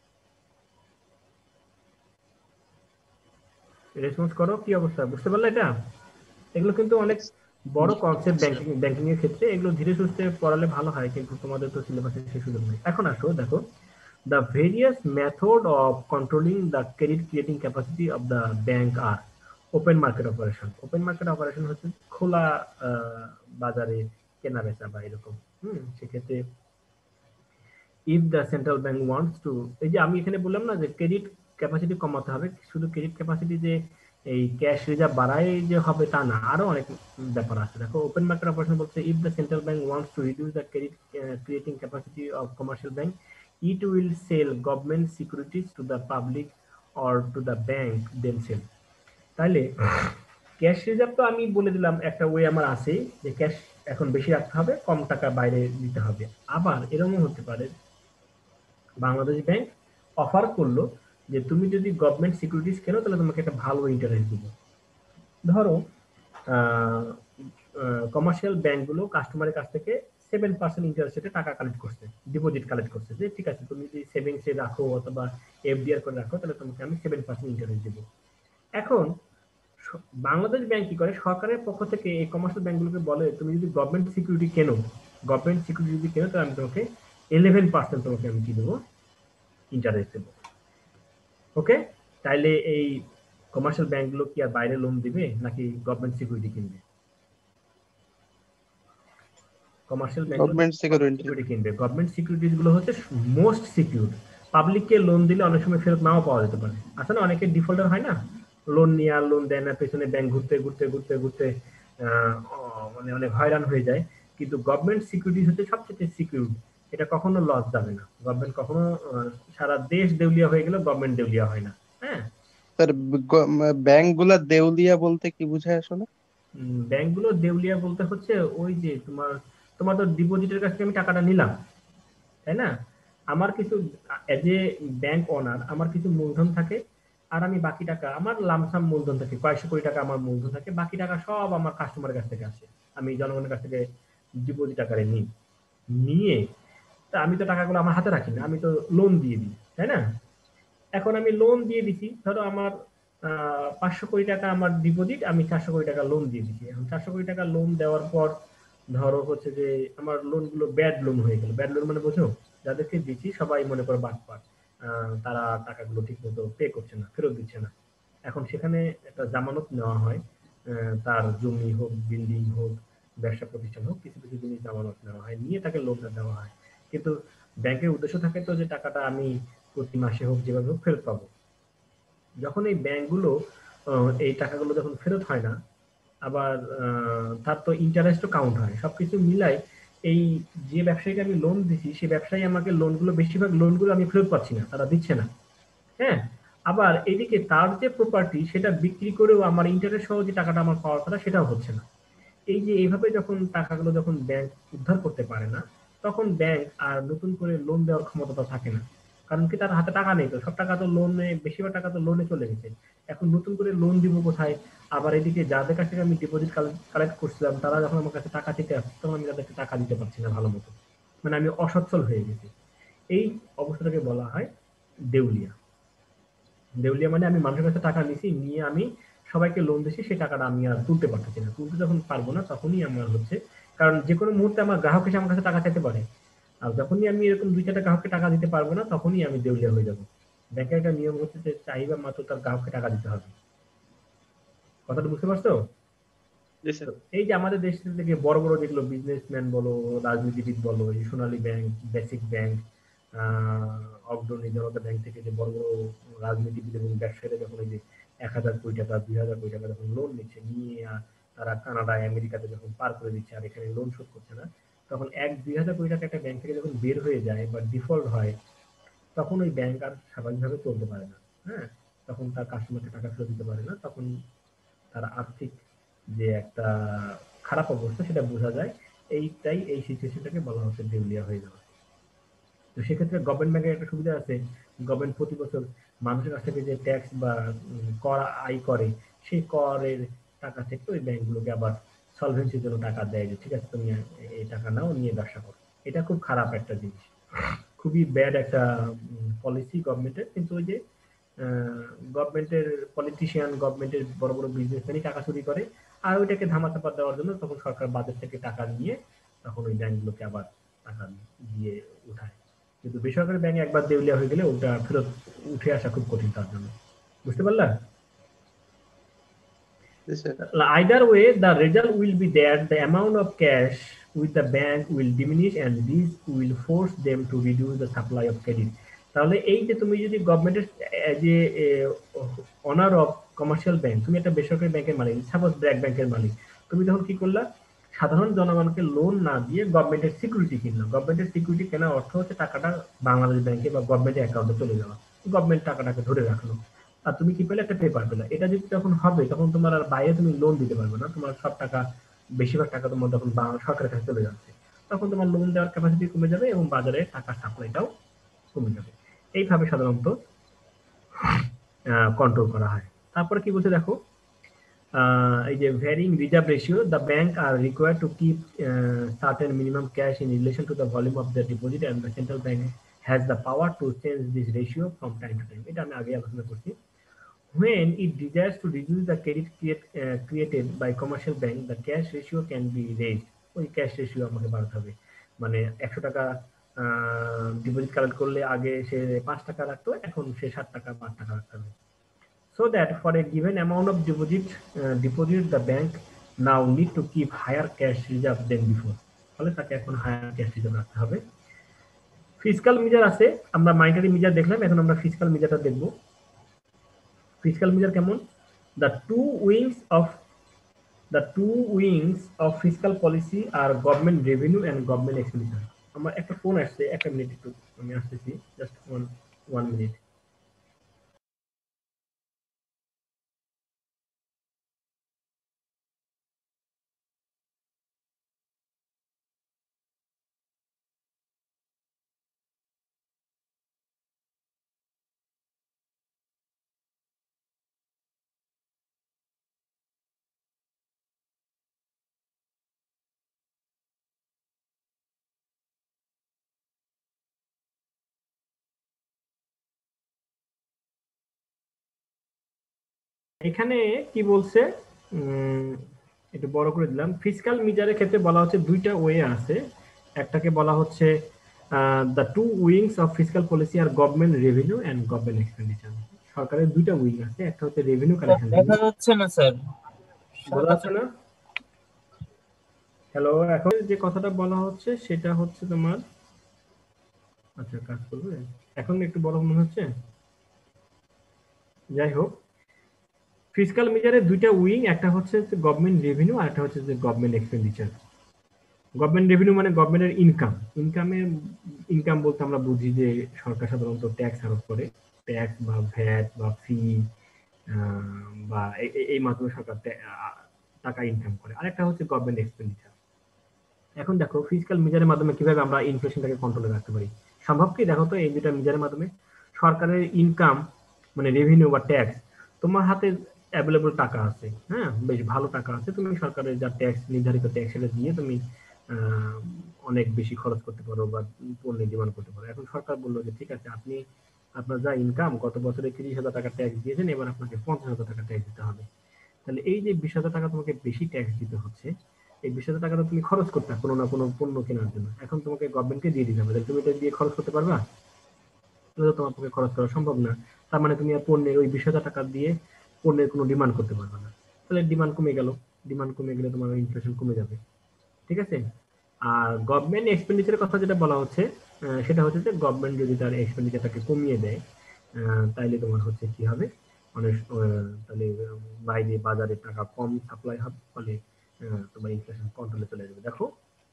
রেসপন্স করো, কি অবস্থা, বুঝতে পারলে এটা? এগুলো কিন্তু অনেক বড় কনসেপ্ট ব্যাংকিং ব্যাংকিং এর ক্ষেত্রে, এগুলো ধীরে সুস্থে পড়ালে ভালো হয়, কিন্তু তোমাদের তো সিলেবাসে সে সুযোগ নেই। এখন আসো দেখো, the various method of controlling the credit creating capacity of the bank are open market operation. Open market operation হচ্ছে খোলা বাজারে কেনা বেচা বা এরকম। সেক্ষেত্রে if the central bank wants to, এই যে আমি এখানে বললাম না যে ক্রেডিট ক্যাপাসিটি কমাতে হবে, শুধু ক্রেডিট ক্যাপাসিটি যে এই ক্যাশ রিজার্ভ বাড়ায় যে হবে তা না, আরো অনেক ব্যাপার আছে। দেখো ওপেন মার্কেট অপারেশন বলছে if the central bank wants to reduce the credit creating capacity of commercial bank, it will sell government securities to the public or to the bank themselves. তাইলে ক্যাশ রিজার্ভ তো আমি বলে দিলাম একটা way আমার আছে, যে ক্যাশ এখন বেশি রাখতে হবে, কম টাকা বাইরে দিতে হবে। আবার এরকমও হতে পারে বাংলাদেশ ব্যাংক অফার করলো যে তুমি যদি গভর্নমেন্ট সিকিউরিটিজ কেনো তাহলে তোমাকে একটা ভালো ইন্টারেস্ট দিব। ধরো কমার্শিয়াল ব্যাংকগুলো কাস্টমারের কাছ থেকে 7% ইন্টারেস্টে টাকা কালেক্ট করছে, ডিপোজিট কালেক্ট করছে, যে ঠিক আছে তুমি যদি সেভিংসে রাখো অথবা এফডিআর করে রাখো তাহলে তোমাকে আমি 7% ইন্টারেস্ট দিব। এখন বাংলাদেশ ব্যাংক কি করে, সরকারের পক্ষ থেকে এই কমার্শিয়াল ব্যাংকগুলোকে বলে তুমি যদি গভর্নমেন্ট সিকিউরিটি কেনো, গভর্নমেন্ট সিকিউরিটি যদি কেনো তাহলে আমি তোমাকে 11% তোমাকে আমি কি দেবো, ইন্টারেস্ট দেবো। ওকে, তাইলে এই কমার্শিয়াল ব্যাংকগুলো কি আর বাইরে লোন দিবে নাকি গভর্নমেন্ট সিকিউরিটি কিনবে? কমার্শিয়াল ব্যাংকগুলো গভর্নমেন্ট সিকিউরিটি। সিকিউরিটি কিনবে। গভর্নমেন্ট সিকিউরিটিজ গুলো হচ্ছে মোস্ট সিকিউর। পাবলিককে লোন দিলে অনেক সময় ফেরত নাও পাওয়া যেতে পারে। আসলে অনেকে ডিফল্টার হয় না, লোন নিয়ে আর লোন দেয় না, পেছনে ব্যাংক ঘুরতে ঘুরতে ঘুরতে ঘুরতে মানে অনেক হয়রান হয়ে যায়। কিন্তু গভর্নমেন্ট সিকিউরিটি হচ্ছে সবচেয়ে সিকিউর, এটা কখনো লস যাবে না। গভর্নমেন্ট কখনো সারা দেশ দেউলিয়া হয়ে গেলে গভর্নমেন্ট দেউলিয়া হয় না। হ্যাঁ, স্যার, ব্যাংক গুলা দেউলিয়া বলতে কি বোঝায় আসলে? ব্যাংকগুলো দেউলিয়া বলতে হচ্ছে ওই যে তোমার তোমার তো ডিপোজিটের কাছ থেকে আমি টাকাটা নিলাম, তাই না? আমার কিছু এজ এ ব্যাংক ওনার আমার কিছু মূলধন থাকে, আর আমি বাকি টাকা আমার লামসাম মূলধন থাকে, কয়েকশো কোটি টাকা আমার মূলধন থাকে, বাকি টাকা সব আমার কাস্টমারের কাছ থেকে আসে, আমি জনগণের কাছ থেকে ডিপোজিট আকারে নিই। নিয়ে তা আমি তো টাকাগুলো আমার হাতে রাখি না, আমি তো লোন দিয়ে দিই, তাই না? এখন আমি লোন দিয়ে দিছি, ধরো আমার 500 কোটি টাকা আমার ডিপোজিট, আমি 400 কোটি টাকা লোন দিয়ে দিচ্ছি। এখন 400 কোটি টাকা লোন দেওয়ার পর ধরো হচ্ছে যে আমার লোন গুলো ব্যাড লোন হয়ে গেল। ব্যাড লোন মানে বোঝো, যাদেরকে দিচ্ছি সবাই মনে করে বাটপার, তারা টাকাগুলো ঠিক মতো পে করছে না, ফেরত দিচ্ছে না। এখন সেখানে একটা জামানত নেওয়া হয়, তার জমি হোক, বিল্ডিং হোক, ব্যবসা প্রতিষ্ঠান হোক, কিছু কিছু জিনিস জামানত নেওয়া হয়, নিয়ে তাকে লোনটা দেওয়া হয়। কিন্তু ব্যাংকের উদ্দেশ্য থাকে তো যে টাকাটা আমি প্রতি মাসে হোক যেভাবে হোক ফেরত পাবো। যখন এই ব্যাংকগুলো এই টাকাগুলো যখন ফেরত হয় না, আবার তার তো ইন্টারেস্টও কাউন্ট হয়, সবকিছু মিলাই এই যে ব্যবসায়ীকে আমি লোন দিচ্ছি সেই ব্যবসায়ী আমাকে লোনগুলো, বেশিরভাগ লোনগুলো আমি ফেরত পাচ্ছি না, তারা দিচ্ছে না। হ্যাঁ, আবার এদিকে তার যে প্রপার্টি সেটা বিক্রি করেও আমার ইন্টারেস্ট সহ যে টাকাটা আমার পাওয়ার কথা সেটাও হচ্ছে না। এই যে এইভাবে যখন টাকাগুলো যখন ব্যাংক উদ্ধার করতে পারে না, তখন ব্যাংক আর নতুন করে লোন দেওয়ার ক্ষমতা থাকে না। কারণ কি, তার হাতে টাকা নেই, তো সব টাকা তো লোনে, বেশিরভাগ টাকা তো লোনে চলে গেছে। এখন নতুন করে লোন দিব কোথায়? আবার এদিকে যাদের কাছ থেকে আমি ডিপোজিট কালেক্ট করছিলাম তারা যখন আমার কাছে টাকা চেতে আসছে তখন আমি তাদেরকে টাকা দিতে পারছি না ভালো মতো, মানে আমি অসচ্ছল হয়ে গেছি। এই অবস্থাটাকে বলা হয় দেউলিয়া। দেউলিয়া মানে আমি মানুষের কাছে টাকা নিছি, নিয়ে আমি সবাইকে লোন দিছি, সেই টাকাটা আমি আর তুলতে পারতেছি না। তুলতে যখন পারবো না তখনই আমার হচ্ছে, কারণ যে কোনো মুহূর্তে আমার গ্রাহক এসে আমার কাছে টাকা চাইতে পারে, আর যখনই আমি এরকম 2-4টা গ্রাহককে টাকা দিতে পারবো না তখনই আমি দেউলিয়া হয়ে যাবো। ব্যাংকের একটা নিয়ম হচ্ছে যে চাহিদা মাত্র তার গ্রাহককে টাকা দিতে হবে। কথাটা বুঝতে পারছো? জি স্যার। তো এই যে আমাদের দেশ থেকে বড় বড় যেগুলো বিজনেসম্যান বলো, রাজনীতিবিদ বলো, এই সোনালী ব্যাংক, বেসিক ব্যাংক, অগ্রণী জনতা ব্যাংক থেকে যে বড় বড় রাজনীতিবিদ এবং ব্যবসায়ীরা যখন এই যে 1,000 কোটি টাকা 2,000 কোটি টাকা যখন লোন নিচ্ছে, নিয়ে তারা কানাডায় আমেরিকাতে যখন পার করে দিচ্ছে আর এখানে লোন শোধ করছে না, তখন 1-2 হাজার কোটি টাকা একটা ব্যাংক থেকে যখন বের হয়ে যায় বা ডিফল্ট হয়, তখন ওই ব্যাংক আর স্বাভাবিকভাবে চলতে পারে না। হ্যাঁ, তখন তার কাস্টমারকে টাকা ফেরত দিতে পারে না, তখন তার আর্থিক যে একটা খারাপ অবস্থা সেটা বোঝা যায়। এইটাই, এই সিচুয়েশনটাকে বলা হচ্ছে দেউলিয়া হয়ে যাওয়া। তো সেক্ষেত্রে গভর্নমেন্ট ব্যাংকের একটা সুবিধা আছে, গভর্নমেন্ট প্রতি বছর মানুষের কাছ থেকে যে ট্যাক্স বা কর আয় করে, সেই করের টাকা থেকে ওই ব্যাংকগুলোকে আবার সলভেন্সির জন্য টাকা দেয়, যে ঠিক আছে তুমি এই টাকা নাও, নিয়ে ব্যবসা করো। এটা খুব খারাপ একটা জিনিস, খুবই ব্যাড একটা পলিসি গভর্নমেন্টের। কিন্তু ওই যে গভর্নমেন্টের পলিটিশিয়ান, গভর্নমেন্টের বড় বড় বিজনেসম্যানই টাকা চুরি করে, আর ওইটাকে ধামাচাপা দেওয়ার জন্য তখন সরকার বাজেট থেকে টাকা নিয়ে তখন ওই ব্যাংকগুলোকে আবার টাকা দিয়ে উঠায়। কিন্তু বেসরকারি ব্যাংক একবার দেউলিয়া হয়ে গেলে ওটা ফেরত উঠে আসা খুব কঠিন তার জন্য। বুঝতে পারলা? জি sir. Either way, the result will be that the amount of cash with the bank will diminish and this will force them to reduce the supply of credit. তাহলে এই যে তুমি যদি গভর্নমেন্টের যে অনার অফ কমার্শিয়াল ব্যাংক, তুমি একটা বেসরকারি ব্যাংকের মালিক, সাপোজ ব্র্যাক ব্যাংকের মালিক, তুমি তখন কি করলা? সাধারণ জনগণকে লোন না দিয়ে গভর্নমেন্টের সিকিউরিটি কিনলো। গভর্নমেন্টের সিকিউরিটি কেনার অর্থ হচ্ছে টাকাটা বাংলাদেশ ব্যাংকে বা গভর্নমেন্টের অ্যাকাউন্টে চলে যাওয়া, গভর্নমেন্ট টাকাটাকে ধরে রাখলো। আর তুমি কি পেলে? একটা পেপার পেলে। এটা যদি তখন হবে, তখন তোমার আর বাইরে তুমি লোন দিতে পারবে না, তোমার সব টাকা, বেশিরভাগ টাকা তোমার তখন সরকারের কাছে চলে যাচ্ছে। তখন তোমার লোন দেওয়ার ক্যাপাসিটি কমে যাবে এবং বাজারে টাকার সাপ্লাইটাও কমে যাবে। এইভাবে সাধারণত কন্ট্রোল করা হয়। তারপরে কি বলছে দেখো, এই যে varying reserve ratio, the bank are required to keep certain minimum cash in relation to the volume of the deposit and the central bank has the power to change this ratio from time to time. এটা আমি আগে আলোচনা করছি। When it desires to reduce the credit created by commercial bank, the cash ratio can be raised. ওই cash ratio আমাকে বাড়াতে হবে। মানে 100 টাকা ডিপোজিট কালেক্ট করলে আগে সে 5 টাকা রাখতো, এখন সে 7 টাকা বা 8 টাকা রাখতে হবে। So that for a given amount of deposit the bank now need to keep higher cash reserve than before. ফলে তাকে এখন হায়ার ক্যাশ রিজার্ভ রাখতে হবে। ফিসকাল মেজার আছে, আমরা মনিটারি মেজার দেখলাম, এখন আমরা ফিসকাল মেজারটা দেখব। ফিসকাল মেজার কেমন? The two wings of fiscal policy are government revenue and government expenditure. আমার একটা ফোন আসছে, একটা মিনিট, একটু আমি আসতেছি, জাস্ট ওয়ান মিনিট। এখানে কি বলছে, একটু বড় করে দিলাম। ফিসকাল মেজারের ক্ষেত্রে বলা হচ্ছে দুইটা ওয়ে আছে। একটাকে বলা হচ্ছে the two wings of fiscal policy আর government revenue and government expenditure. সরকারের দুইটা উইং আছে, একটা হচ্ছে রেভিনিউ স্যার কালেকশন। দেখা যাচ্ছে না স্যার। বোঝা যাচ্ছে না? হ্যালো, এখন যে কথাটা বলা হচ্ছে সেটা হচ্ছে তোমার, আচ্ছা কাজ করবে, এখন একটু বড় মনে হচ্ছে। যাই হোক, ফিসকাল মেজারের দুইটা উইং, একটা হচ্ছে গভর্নমেন্ট রেভিনিউ আর একটা হচ্ছে যে গভর্নমেন্ট এক্সপেন্ডিচার। গভর্নমেন্ট রেভিনিউ মানে গভর্নমেন্টের ইনকাম বলতে আমরা বুঝি যে সরকার সাধারণত ট্যাক্স আরোপ করে, ট্যাক্স বা ভ্যাট বা ফি বা এই মাধ্যমে সরকার টাকা ইনকাম করে। আরেকটা হচ্ছে গভর্নমেন্ট এক্সপেন্ডিচার। এখন দেখো ফিসকাল মেজারের মাধ্যমে কিভাবে আমরা ইনফ্লেশনটাকে কন্ট্রোলে রাখতে পারি। সম্ভব কি? দেখো তো, এই দুটা মেজারের মাধ্যমে সরকারের ইনকাম মানে রেভিনিউ বা ট্যাক্স, তোমার হাতে অ্যাভেলেবল টাকা আছে, হ্যাঁ বেশ ভালো টাকা আছে, তুমি সরকারের যা ট্যাক্স, নির্ধারিত ট্যাক্স, সেটা দিয়ে তুমি অনেক বেশি খরচ করতে পারো বা পণ্যের ডিমান্ড করতে পারো। এখন সরকার বললো যে ঠিক আছে, আপনি আপনার যা ইনকাম, গত বছরে 30,000 টাকা ট্যাক্স দিয়েছেন, এবার আপনাকে 50,000 টাকা ট্যাক্স দিতে হবে। তাহলে এই যে 20,000 টাকা তোমাকে বেশি ট্যাক্স দিতে হচ্ছে, এই 20,000 টাকাটা তুমি খরচ করতে কোনো না কোনো পণ্য কেনার জন্য, এখন তোমাকে গভর্নমেন্টকে দিয়ে দিতে হবে। তাহলে তুমি এটা দিয়ে খরচ করতে পারবা? তাহলে তোমার পক্ষে খরচ করা সম্ভব না। তার মানে তুমি আর পণ্যের ওই 20,000 টাকা দিয়ে পণ্যের কোনো ডিমান্ড করতে পারবে না। তাহলে ডিমান্ড কমে গেল, ডিমান্ড কমে গেলে তোমার ইনফ্লেশন কমে যাবে। ঠিক আছে? আর গভর্নমেন্ট এক্সপেন্ডিচারের কথা যেটা বলা হচ্ছে, সেটা হচ্ছে যে গভর্নমেন্ট যদি তার এক্সপেন্ডিচারটাকে কমিয়ে দেয়, তাইলে তোমার হচ্ছে কি হবে, অনেক তাহলে বাইরে বাজারে টাকা কম সাপ্লাই হবে, ফলে তোমার ইনফ্লেশন কন্ট্রোলে চলে যাবে। দেখো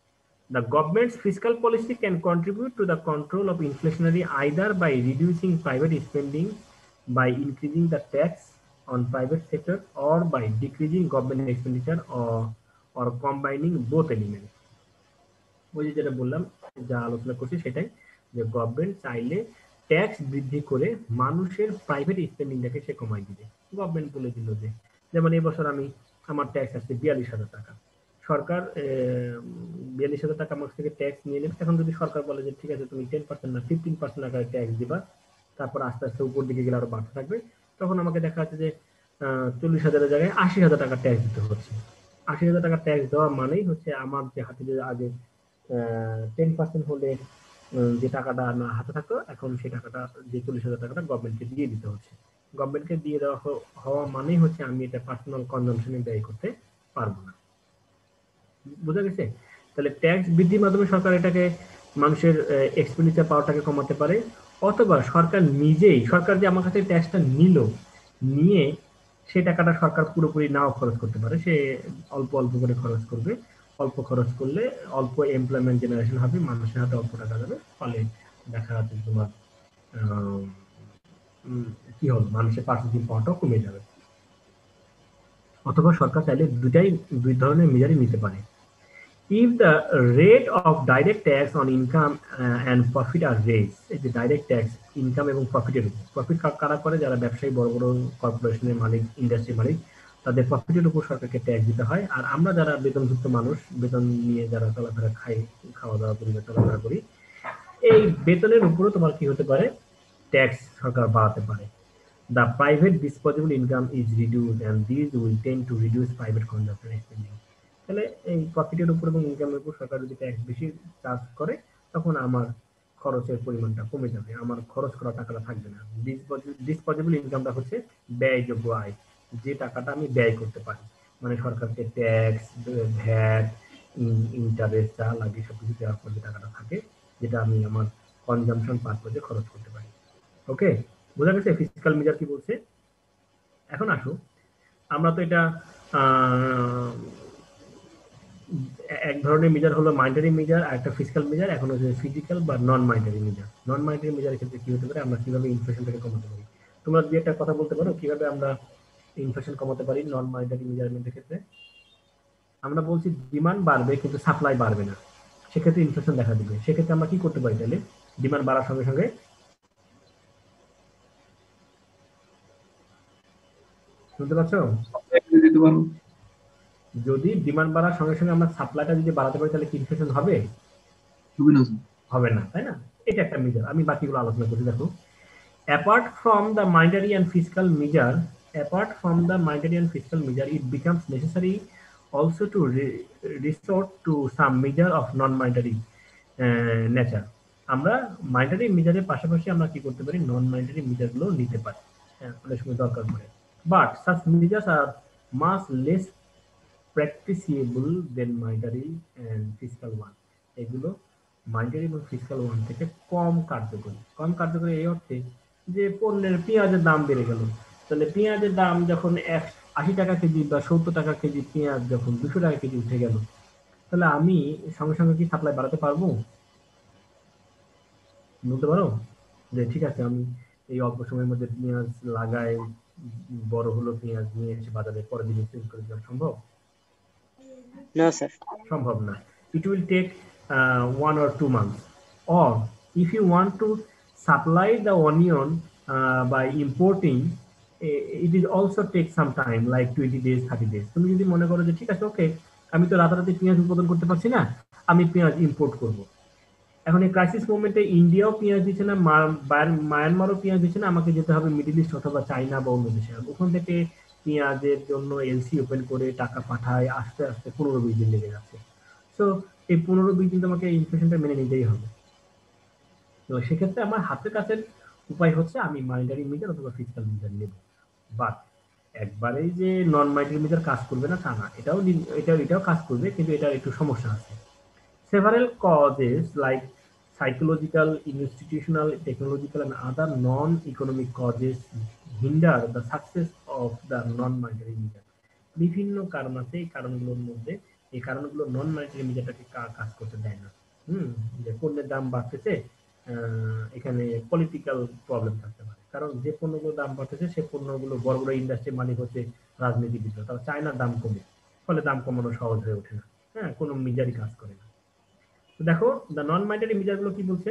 The government's fiscal policy can contribute to the control of inflationary either by reducing private spending, by increasing the tax on private sector, or by decreasing government expenditure, or combining both elements. ওই যে যেটা বললাম, যা আলোচনা করছি সেটাই, যে government চাইলে ট্যাক্স বৃদ্ধি করে মানুষের প্রাইভেট স্পেন্ডিংটাকে সে কমাই দিবে। গভর্নমেন্ট বলে দিল যে, যেমন এবছর আমার ট্যাক্স আসছে 42,000 টাকা, সরকার 42,000 টাকা আমার থেকে ট্যাক্স নিয়ে নেবে। এখন যদি সরকার বলে যে ঠিক আছে তুমি 10% না 15% আকারে ট্যাক্স দিবা, তারপর আস্তে আস্তে উপর দিকে গেলে আরো বাড়তে থাকবে, তখন আমাকে দেখা যাচ্ছে যে 40,000-এর জায়গায় 80,000 টাকা ট্যাক্স দিতে হচ্ছে। 80,000 টাকা ট্যাক্স দেওয়া মানেই হচ্ছে আমার যে হাতে যে আগে 10% হলে যে টাকাটা আমার হাতে থাকতো, এখন সেই টাকাটা, যে 40,000 টাকাটা গভর্নমেন্টকে দিয়ে দিতে হচ্ছে। গভর্নমেন্টকে দিয়ে দেওয়া হওয়া মানেই হচ্ছে আমি এটা পার্সোনাল কনজাম্পশনে ব্যয় করতে পারবো না। বোঝা গেছে? তাহলে ট্যাক্স বৃদ্ধির মাধ্যমে সরকার এটাকে, মানুষের এক্সপেন্ডিচার পাওয়ারটাকে কমাতে পারে, অথবা সরকার নিজেই, সরকার যে আমার কাছে ট্যাক্সটা নিয়ে সেই টাকাটা সরকার পুরোপুরি নাও খরচ করতে পারে, সে অল্প অল্প করে খরচ করবে। অল্প খরচ করলে অল্প এমপ্লয়মেন্ট জেনারেশন হবে, মানুষের হাতে অল্প টাকা যাবে, ফলে দেখা যাচ্ছে তোমার কি হবে, মানুষের পার্সেন্টেজ পাওয়াটাও কমে যাবে। অথবা সরকার চাইলে দুই ধরনের মেজারই নিতে পারে। If the rate of direct tax on income and profit are raised, এই যে ডাইরেক্ট ট্যাক্স ইনকাম এবং প্রফিটের উপর, প্রফিট কারা করে, যারা ব্যবসায়ী, বড় বড় কর্পোরেশনের মালিক, ইন্ডাস্ট্রি মালিক, তাদের প্রফিটের উপর সরকারকে ট্যাক্স দিতে হয়। আর আমরা যারা বেতনযুক্ত মানুষ, বেতন নিয়ে যারা চলাফেরা খাওয়া দাওয়া করি, চলাফেরা করি, এই বেতনের উপরও তোমার কি হতে পারে, ট্যাক্স সরকার বাড়াতে পারে। The private disposable income is reduced and these will tend to reduce private consumption spending. তাহলে এই প্রফিটের উপর এবং ইনকামের উপর সরকার যদি ট্যাক্স বেশি চার্জ করে, তখন আমার খরচের পরিমাণটা কমে যাবে, আমার খরচ করা টাকাটা থাকবে না। ডিসপোজেবল ইনকামটা হচ্ছে ব্যয়যোগ্য আয়, যে টাকাটা আমি ব্যয় করতে পারি, মানে সরকারকে ট্যাক্স, ভ্যাট, ইন্টারেস্ট যা লাগে সবকিছু দেওয়ার পর যে টাকাটা থাকে, যেটা আমি আমার কনজাম্পশন পারপোজে খরচ করতে পারি। ওকে, বোঝা গেছে ফিসকাল মেজার কি বলছে? এখন আসো, আমরা তো এটা এক ধরনের মেজার হলো মানিটারি মেজার, আর একটা ফিসকাল মেজার, এখন হচ্ছে ফিজিক্যাল বা non monetary measure. Non monetary মেজারের ক্ষেত্রে কি হতে পারে, আমরা কিভাবে ইনফ্লেশনটাকে কমাতে পারি? তোমরা দুই একটা কথা বলতে পারো কিভাবে আমরা ইনফ্লেশন কমাতে পারি নন মানিটারি মেজারমেন্টের ক্ষেত্রে? আমরা বলছি ডিমান্ড বাড়বে কিন্তু সাপ্লাই বাড়বে না, সেক্ষেত্রে ইনফ্লেশন দেখা দিবে। সেক্ষেত্রে আমরা কি করতে পারি তাহলে? ডিমান্ড বাড়ার সঙ্গে সঙ্গে, শুনতে পাচ্ছ? যদি ডিমান্ড বাড়ার সঙ্গে সঙ্গে আমরা সাপ্লাইটা যদি বাড়াতে পারি, তাহলে কি ইনফ্লেশন হবে? হবে না, তাই না? এটা একটা মেজার। আমি বাকিগুলো আলোচনা করছি। দেখো, apart from the monetary and fiscal measure, it becomes necessary also to resort to some measure of non-monetary nature. আমরা মানিটারি মেজারের পাশাপাশি আমরা কি করতে পারি, নন মানিটারি মেজার গুলো নিতে পারি, অনেক সময় দরকার পড়ে। But such measures are much less practicable than monetary and fiscal one. এগুলো মানিটারি এবং ফিসকাল ওয়ান থেকে কম কার্যকরী এই অর্থে যে পণ্যের, পেঁয়াজের দাম বেড়ে গেল, তাহলে পেঁয়াজের দাম যখন 80 টাকা কেজি বা 70 টাকা কেজি পেঁয়াজ যখন 200 টাকা কেজি উঠে গেল, তাহলে আমি সঙ্গে সঙ্গে কি সাপ্লাই বাড়াতে পারবো? বলতে পারো যে ঠিক আছে, আমি এই অল্প সময়ের মধ্যে পেঁয়াজ লাগাই, বড় হলো পেঁয়াজ নিয়ে এসে বাজারে পরের দিন সেল করে দেওয়া সম্ভব? No, sir. সম্ভব না। It will take 1 or 2 months. Or if you want to supply the onion by importing, it is also take some time, like 20 days, 30 days. তুমি যদি মনে করো যে ঠিক আছে, ওকে, আমি তো রাতারাতি পেঁয়াজ উৎপাদন করতে পারছি না, আমি পেঁয়াজ ইম্পোর্ট করব। এখন এই ক্রাইসিস মোমেন্টে ইন্ডিয়াও পেঁয়াজ দিচ্ছে না, মায়ানমারও পেঁয়াজ দিচ্ছে না, আমাকে যেতে হবে মিডল ইস্ট অথবা চাইনা বা অন্য দেশে। ওখান থেকে পেঁয়াজের জন্য এলসি ওপেন করে টাকা পাঠায়, আস্তে আস্তে 15-20 দিন লেগে যাচ্ছে। সো এই 15-20 দিন তোমাকে ইনফ্লেশনটা মেনে নিতেই হবে। তো সেক্ষেত্রে আমার হাতের কাছের উপায় হচ্ছে আমি মানিটারি মেজার অথবা ফিসকাল মেজার নেব। বাট একবারেই যে নন মানিটারি মেজার কাজ করবে না তা না, এটাও কাজ করবে, কিন্তু এটার একটু সমস্যা আছে। Several causes like psychological, institutional, technological and other non-economic causes hinder the success of the non-monetary measure. বিভিন্ন কারণ আছে, এই কারণগুলোর মধ্যে এই কারণগুলো নন মনিটারি মিডিয়াটাকে কাজ করতে দেয় না। যে পণ্যের দাম বাড়তেছে, এখানে পলিটিক্যাল প্রবলেম থাকতে পারে, কারণ যে পণ্যগুলোর দাম বাড়তেছে সেই পণ্যগুলো বড় বড় ইন্ডাস্ট্রির মালিক হচ্ছে রাজনীতিবিদরা, তারা চায় না দাম কমে, ফলে দাম কমানো সহজ হয়ে ওঠে না। হ্যাঁ, কোনো মিডিয়ারই কাজ করে না। তো দেখো দ্য নন মনিটারি মিডিয়াগুলো কি বলছে,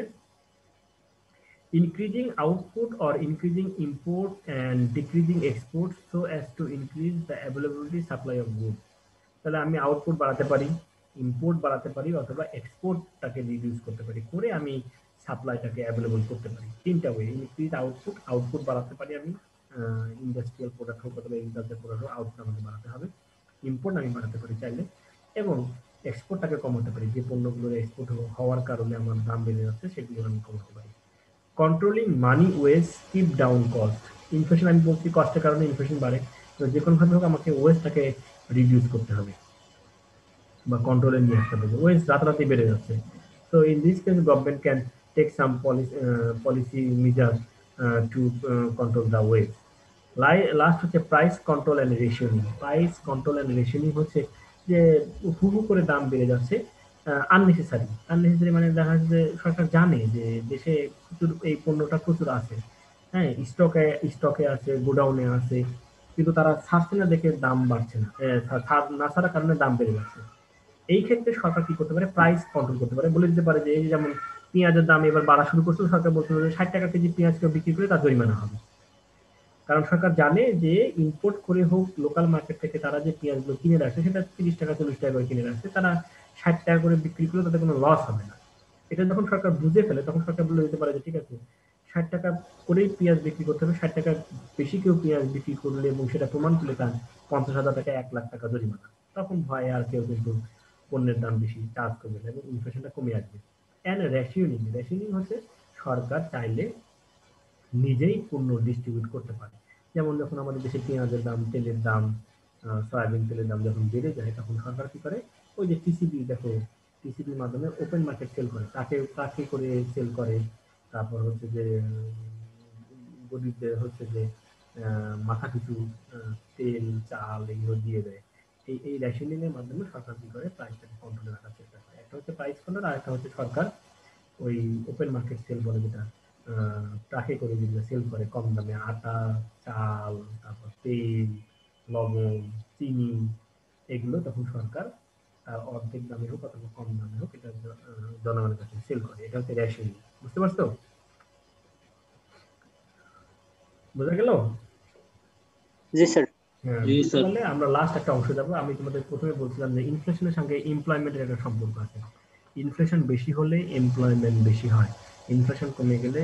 increasing output or increasing import and decreasing exports so as to increase the availability supply of goods। তাহলে আমি আউটপুট বাড়াতে পারি, ইম্পোর্ট বাড়াতে পারি, অথবা এক্সপোর্টটাকে রিডিউস করতে পারি, করে আমি সাপ্লাইটাকে অ্যাভেলেবল করতে পারি। তিনটা ওয়ে, ইনক্রিজ আউটপুট, আউটপুট বাড়াতে পারি আমি, ইন্ডাস্ট্রিয়াল প্রোডাক্ট হোক অথবা এগ্রিকালচার প্রোডাক্ট হোক, আউটপুট আমাকে বাড়াতে হবে। ইম্পোর্ট আমি বাড়াতে পারি চাইলে, এবং এক্সপোর্টটাকে কমাতে পারি, যে পণ্যগুলোর এক্সপোর্ট হওয়ার কারণে আমার দাম বেড়ে যাচ্ছে সেগুলো আমি কমাতে পারি। Controlling money wages, keep down cost. Inflation আমি বলছি কস্টের কারণে ইনফ্লেশন বাড়ে, তো যে কোনোভাবে হোক আমাকে ওয়েস্টটাকে রিডিউস করতে হবে বা কন্ট্রোলে নিয়ে আসতে হবে, ওয়েস্ট রাতারাতি বেড়ে যাচ্ছে। So in this case government can take some policy measure to control the wages. Last হচ্ছে price control and rationing. Price control and rationing হচ্ছে যে হু করে দাম বেড়ে যাচ্ছে, আননেসেসারি মানে দেখা যাচ্ছে যে সরকার জানে যে দেশে প্রচুর এই পণ্যটা প্রচুর আছে, হ্যাঁ, স্টকে আছে, গোডাউনে আছে, কিন্তু তারা ছাড়ছে না দেখে দাম বাড়ছে না, না ছাড়ার কারণে দাম বেড়ে যাচ্ছে। এই ক্ষেত্রে সরকার কি করতে পারে, প্রাইস কন্ট্রোল করতে পারে, বলে দিতে পারে যে এই যেমন পেঁয়াজের দাম এবার বাড়া শুরু করছে, সরকার বলতে পারে 60 টাকা কেজি পেঁয়াজ কেউ বিক্রি করে তার জরিমানা হবে। কারণ সরকার জানে যে ইম্পোর্ট করে হোক লোকাল মার্কেট থেকে তারা যে পেঁয়াজগুলো কিনে রাখছে সেটা 30 টাকা 40 টাকা করে কিনে রাখছে, তারা 60 টাকা করে বিক্রি করলে তাদের কোনো লস হবে না। এটা যখন সরকার বুঝে ফেলে তখন সরকার বলে দিতে পারে যে ঠিক আছে 60 টাকা করেই পেঁয়াজ বিক্রি করতে হবে, 60 টাকা বেশি কেউ পেঁয়াজ বিক্রি করলে এবং সেটা প্রমাণ করলে তার 50,000 টাকা 1 লাখ টাকা জরিমানা। তখন ভয়ে আর কেউ কিন্তু পণ্যের দাম বেশি চার্জ করবে না এবং ইনফ্লেশনটা কমে আসবে। এন্ড রেশনিং হচ্ছে সরকার চাইলে নিজেই পণ্য ডিস্ট্রিবিউট করতে পারে। যেমন যখন আমাদের দেশে পেঁয়াজের দাম, তেলের দাম, সয়াবিন তেলের দাম যখন বেড়ে যায় তখন সরকার কি করে, ওই যে টিসিবি, দেখো টিসিবির মাধ্যমে ওপেন মার্কেট সেল করে, তাকে করে সেল করে। তারপর হচ্ছে যে গরিবদের হচ্ছে যে মাথা পিছু তেল চাল এগুলো দিয়ে দেয়। এই রেশনিং এর মাধ্যমে সরকার কি করে, প্রাইসটাকে কন্ট্রোলে রাখার চেষ্টা করে। একটা হচ্ছে প্রাইস কন্ট্রোল, আর একটা হচ্ছে সরকার ওই ওপেন মার্কেট সেল বলে, যেটা ট্রাকে করে যেগুলো সেল করে কম দামে, আটা, চাল, তারপর তেল, লবণ, চিনি, এগুলো তখন সরকার অর্ধেক দামে হোক অথবা কম দামে হোক এটা জনগণের কাছে সেল করে। এটা হচ্ছে রেশনিং। বুঝতে পারছো? বোঝা গেল? জি স্যার। হ্যাঁ, বুঝতে পারলে আমরা লাস্ট একটা অংশ যাবো। আমি তোমাদের প্রথমে বলছিলাম যে ইনফ্লেশনের সঙ্গে এমপ্লয়মেন্টের একটা সম্পর্ক আছে। ইনফ্লেশন বেশি হলে এমপ্লয়মেন্ট বেশি হয়, ইনফ্লেশন কমে গেলে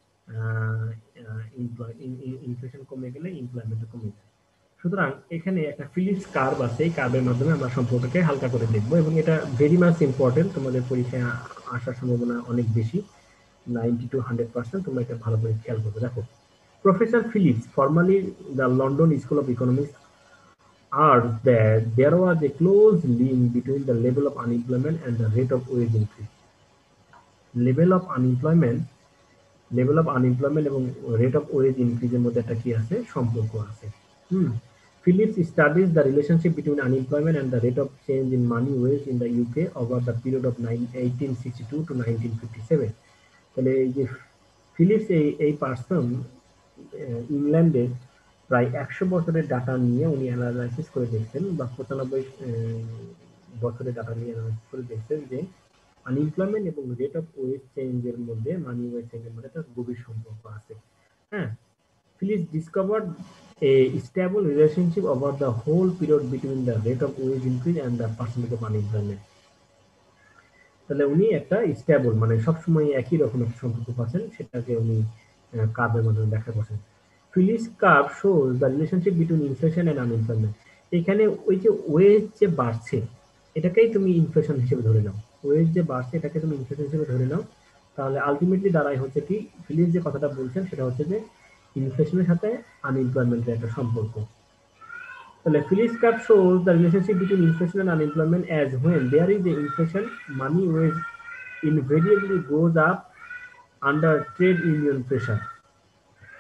এমপ্লয়মেন্ট কমে যায়। সুতরাং এখানে একটা ফিলিপস কার্ভ আছে, এই কার্ভের মাধ্যমে আমরা সম্পর্ককে হালকা করে দেখবো এবং এটা ভেরি মাচ ইম্পর্টেন্ট, তোমাদের পরীক্ষায় আসার সম্ভাবনা অনেক বেশি, 90 to 100%। তোমরা এটা ভালো করে খেয়াল করবে। দেখো, professor Phillips, formerly the London School of Economics, urged that there was a close link between the level of unemployment and the rate of wage increase. level of unemployment এবং রেট অফ ওয়েজ ইনক্রিজের মধ্যে একটা কি আছে, সম্পর্ক আছে। Phillips studies the relationship between unemployment and the rate of change in money wage in the UK over the period of 1862 to 1957. তাহলে এই যে ফিলিপস এই পার্সন ইংল্যান্ডের প্রায় 100 বছরের ডাটা নিয়ে উনি অ্যানালাইসিস করে দেখছেন, বা 95 বছরের ডাটা নিয়ে অ্যানালাইসিস করে দেখছেন যে আনএমপ্লয়মেন্ট এবং রেট অফ ওয়েজ চেঞ্জের মধ্যে, মানি ওয়েজ চেঞ্জের মধ্যে একটা গভীর সম্পর্ক আছে। হ্যাঁ, Phillips discovered a stable relationship over the whole period between the rate of wage increase and the percentage of unemployment. তাহলে উনি একটা স্টেবল মানে সবসময় একই রকম একটা সম্পর্ক পাচ্ছেন, সেটাকে উনি কার্ভের মাধ্যমে ব্যাখ্যা করছেন। Phillips curve shows the relationship between inflation and unemployment. এখানে ওই যে ওয়েজ যে বাড়ছে এটাকেই তুমি ইনফ্লেশন হিসেবে ধরে নাও, ওয়েজ যে বাড়ছে এটাকে তুমি ইনফ্লেশন হিসেবে ধরে নাও, তাহলে আলটিমেটলি দাঁড়ায় হচ্ছে কি, ফিলিপস যে কথাটা বলছেন সেটা হচ্ছে যে ইনফ্লেশনের সাথে আনএমপ্লয়মেন্টের একটা সম্পর্ক। তাহলে Phillips curve shows the relationship between inflation and unemployment as when there is a inflation, money wage invariably goes up under trade union pressure.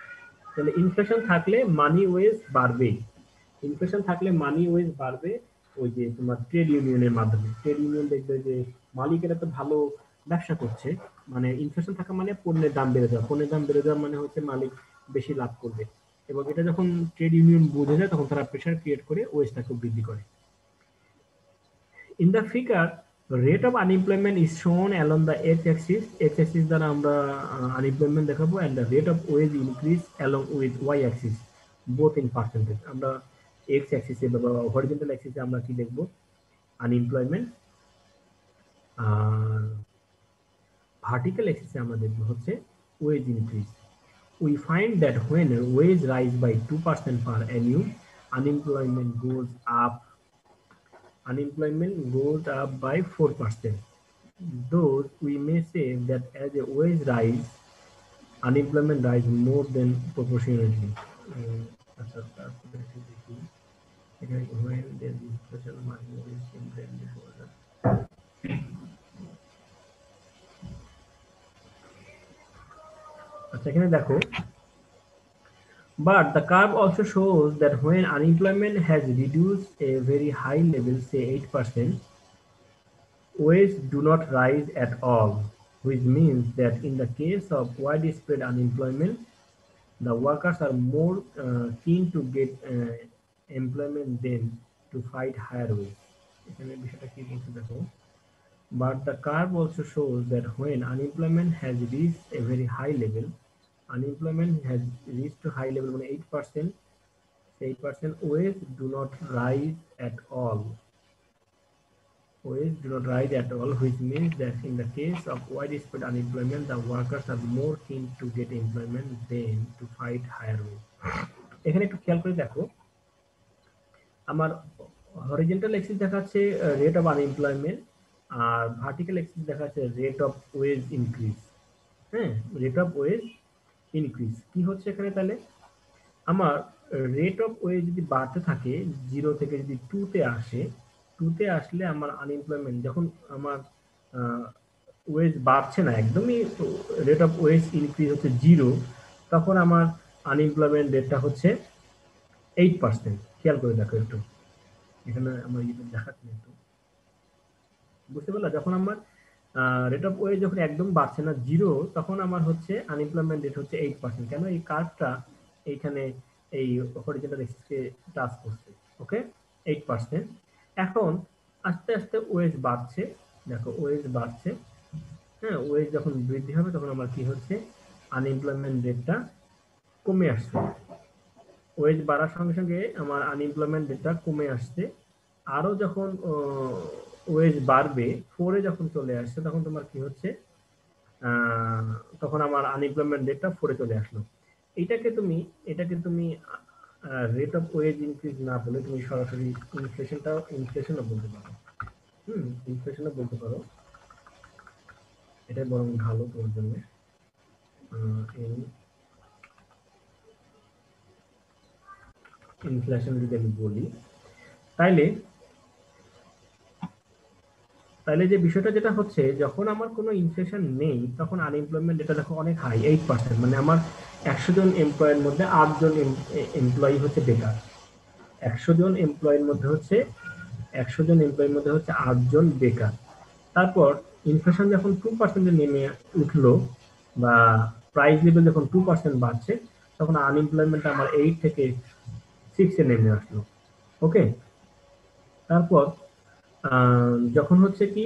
তাহলে ইনফ্লেশন থাকলে মানি ওয়েজ বাড়বে, ইনফ্লেশন থাকলে মানি ওয়েজ বাড়বে, ওই যে তোমার ট্রেড ইউনিয়নের মাধ্যমে। ট্রেড ইউনিয়ন দেখবে যে মালিকেরা তো ভালো ব্যবসা করছে, মানে ইনফ্লেশন থাকা মানে পণ্যের দাম বেড়ে যাওয়া, পণ্যের দাম বেড়ে যাওয়া মানে হচ্ছে মালিক বেশি লাভ করবে, এবং এটা যখন ট্রেড ইউনিয়ন বুঝে যায় তখন তারা প্রেশার ক্রিয়েট করে ওয়েজটাকে বৃদ্ধি করে। In the figure, rate of unemployment is shown along the x-axis. X-axis দ্বারা আমরা unemployment দেখাবো, and the rate of wage increase along with y-axis, both in percentage. আমরা x-axis এ বা horizontal axis এ আমরা কি দেখবো? Unemployment, আর vertical axis এ আমরা দেখবো হচ্ছে wage increase. We find that when wage rise by 2% per annum, unemployment goes up by 4%. Though we may say that as a wage rise, unemployment rise more than proportionately. When there is inflation, money is simply further. আচ্ছা, এখানে দেখো, but the curve also shows that when unemployment has reduced a very high level, say 8%, wages do not rise at all, which means that in the case of widespread unemployment, the workers are more keen to get employment than to fight higher wage. এখানে বিষয়টা কি বলতে দেখো, but the curve also shows that when unemployment has reached a very high level, unemployment has reached to high level মানে 8%, wages do not rise at all. Wages do not rise at all, which means that in the case of widespread unemployment, the workers are more keen to get employment than to fight higher wage. এখানে একটু খেয়াল করে দেখো, আমার horizontal axis দেখাচ্ছে rate of unemployment, আর vertical axis দেখাচ্ছে rate of wage increase. হ্যাঁ, রেট অফ ওয়েজ ইনক্রিজ কি হচ্ছে এখানে, তাহলে আমার রেট অফ ওয়েজ যদি বাড়তে থাকে 0 থেকে যদি 2 তে আসে, 2 তে আসলে আমার আনএমপ্লয়মেন্ট, যখন আমার ওয়েজ বাড়ছে না একদমই, রেট অফ ওয়েজ ইনক্রিজ হচ্ছে 0, তখন আমার আনএমপ্লয়মেন্ট রেটটা হচ্ছে 8%। খেয়াল করে দেখো একটু, এখানে আমার দেখাচ্ছি একটু, বুঝতে পারলা? যখন আমার রেট অফ ওয়েজ যখন একদম বাড়ছে না 0, তখন আমার হচ্ছে আনএমপ্লয়মেন্ট রেট হচ্ছে 8%। কেন? এই কার্ভটা এইখানে এই হরিজন্টাল অ্যাক্সিসকে টাচ করছে। ওকে, 8%। এখন আস্তে আস্তে ওয়েজ বাড়ছে, দেখো ওয়েজ বাড়ছে। হ্যাঁ, ওয়েজ যখন বৃদ্ধি হবে তখন আমার কি হচ্ছে, আনএমপ্লয়মেন্ট রেটটা কমে আসছে। ওয়েজ বাড়ার সঙ্গে সঙ্গে আমার আনএমপ্লয়মেন্ট রেটটা কমে আসছে। আরো যখন ওয়েজ বাড়বে, 4-এ যখন চলে আসছে, তখন তোমার কি হচ্ছে, তখন আমার আনএমপ্লয়মেন্ট রেটটা 4-এ চলে আসলো। এটাকে তুমি রেট অফ ওয়েজ ইনক্রিজ না বলে তুমি সরাসরি ইনফ্লেশনও বলতে পারো। ইনফ্লেশনও বলতে পারো, এটাই বরং ভালো তোমার জন্য। ইনফ্লেশন যদি আমি বলি, তাইলে যে বিষয়টা যেটা হচ্ছে, যখন আমার কোনো ইনফ্লেশন নেই তখন আনএমপ্লয়মেন্ট এটা দেখো অনেক হাই, 8%। মানে আমার 100 জন এমপ্লয়ের মধ্যে 8 জন এমপ্লয়ি হচ্ছে বেকার। 100 জন এমপ্লয়ের মধ্যে হচ্ছে 8 জন বেকার। তারপর ইনফ্লেশন যখন 2% নেমে উঠলো, বা প্রাইস লেভেল যখন 2% বাড়ছে, তখন আনএমপ্লয়মেন্ট আমার 8 থেকে 6-এ নেমে আসলো। ওকে, তারপর যখন হচ্ছে কি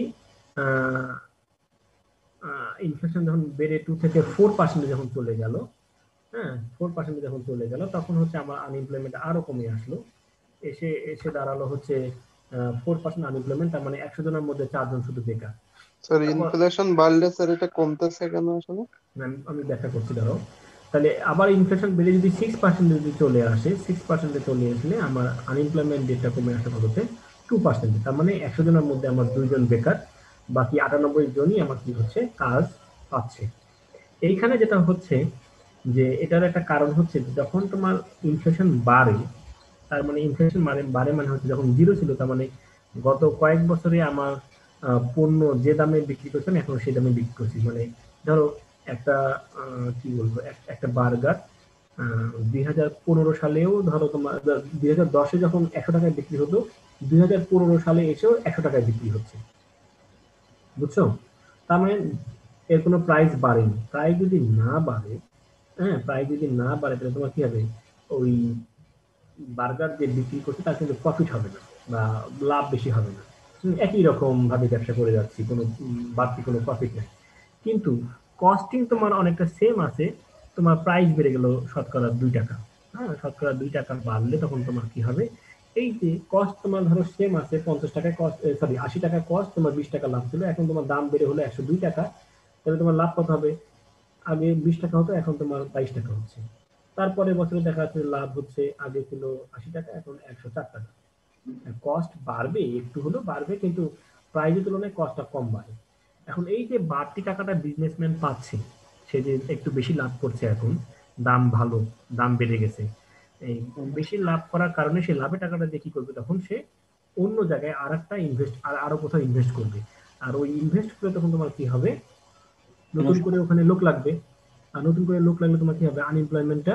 ইনফ্লেশন যখন বেড়ে 2 থেকে 4% যখন চলে গেল, হ্যাঁ 4% যখন চলে গেল, তখন হচ্ছে আমার আনএমপ্লয়মেন্ট আরো কমে আসলো, এসে দাঁড়ালো হচ্ছে 4% আনএমপ্লয়মেন্ট। তার মানে 100 জনের মধ্যে 4 জন শুধু বেকার। স্যার ইনফ্লেশন বাড়লে স্যার এটা কমতেছে কেন আসলে? আমি ব্যাখ্যা করছি, ধরো তাহলে আবার ইনফ্লেশন বেড়ে যদি 6% যদি চলে আসে, 6% চলে আসলে আমার আনএমপ্লয়মেন্ট রেটটা কমে আসতে হচ্ছে 2%। তার মানে 100 জনের মধ্যে আমার 2 জন বেকার, বাকি 98 জনই আমার কি হচ্ছে, কাজ পাচ্ছে। এইখানে যেটা হচ্ছে যে এটার একটা কারণ হচ্ছে, যখন তোমার ইনফ্লেশন বাড়ে, তার মানে ইনফ্লেশন বাড়ে মানে হচ্ছে যখন 0 ছিল, তার মানে গত কয়েক বছরে আমার পণ্য যে দামে বিক্রি করছেন এখন সেই দামে বিক্রি করছি। মানে ধরো একটা কি বলবো, একটা বার্গার 2015 সালেও ধরো তোমার 2010-এ যখন 100 টাকায় বিক্রি হতো, 2015 সালে এসেও 100 টাকায় বিক্রি হচ্ছে, বুঝছো? তার মানে এর কোনো প্রাইস বাড়েনি। প্রাইস যদি না বাড়ে, হ্যাঁ, প্রাইস যদি না বাড়ে তাহলে তোমার কি হবে, ওই বার্গার যে বিক্রি করছে তার কিন্তু প্রফিট হবে না বা লাভ বেশি হবে না। একই রকম ভাবে ব্যবসা করে যাচ্ছি, কোনো বাড়তি কোনো প্রফিট নেই, কিন্তু কস্টিং তোমার অনেকটা সেম আছে। তোমার প্রাইস বেড়ে গেল শতকরা 2 টাকা। হ্যাঁ, শতকরা 2 টাকা বাড়লে তখন তোমার কি হবে, এই যে কস্ট তোমার ধরো সেম আছে, 50 টাকা কস্ট, সরি 80 টাকা কস্ট, তোমার 20 টাকা লাভ ছিল, এখন তোমার দাম বেড়ে হলো 102 টাকা, তাহলে তোমার লাভ কত হবে? আগে 20 টাকা হতো, এখন তোমার 22 টাকা হচ্ছে। তারপরে বছরে দেখা যাচ্ছে লাভ হচ্ছে, আগে ছিল 80 টাকা, এখন 104 টাকা। কস্ট বাড়বে, একটু হলেও বাড়বে, কিন্তু প্রাইজের তুলনায় কস্টটা কম বাড়ে। এখন এই যে বাড়তি টাকাটা বিজনেসম্যান পাচ্ছে, সে যে একটু বেশি লাভ করছে, এখন দাম ভালো, দাম বেড়ে গেছে, এই বেশি লাভ করার কারণে সে লাভের টাকাটা দিয়ে কি করবে, তখন সে অন্য জায়গায় আর একটা ইনভেস্ট, আরো কোথাও ইনভেস্ট করবে। আর ওই ইনভেস্ট করে তখন তোমার কি হবে, নতুন করে ওখানে লোক লাগবে। আর নতুন করে লোক লাগলে তোমার কি হবে, আনএমপ্লয়মেন্টটা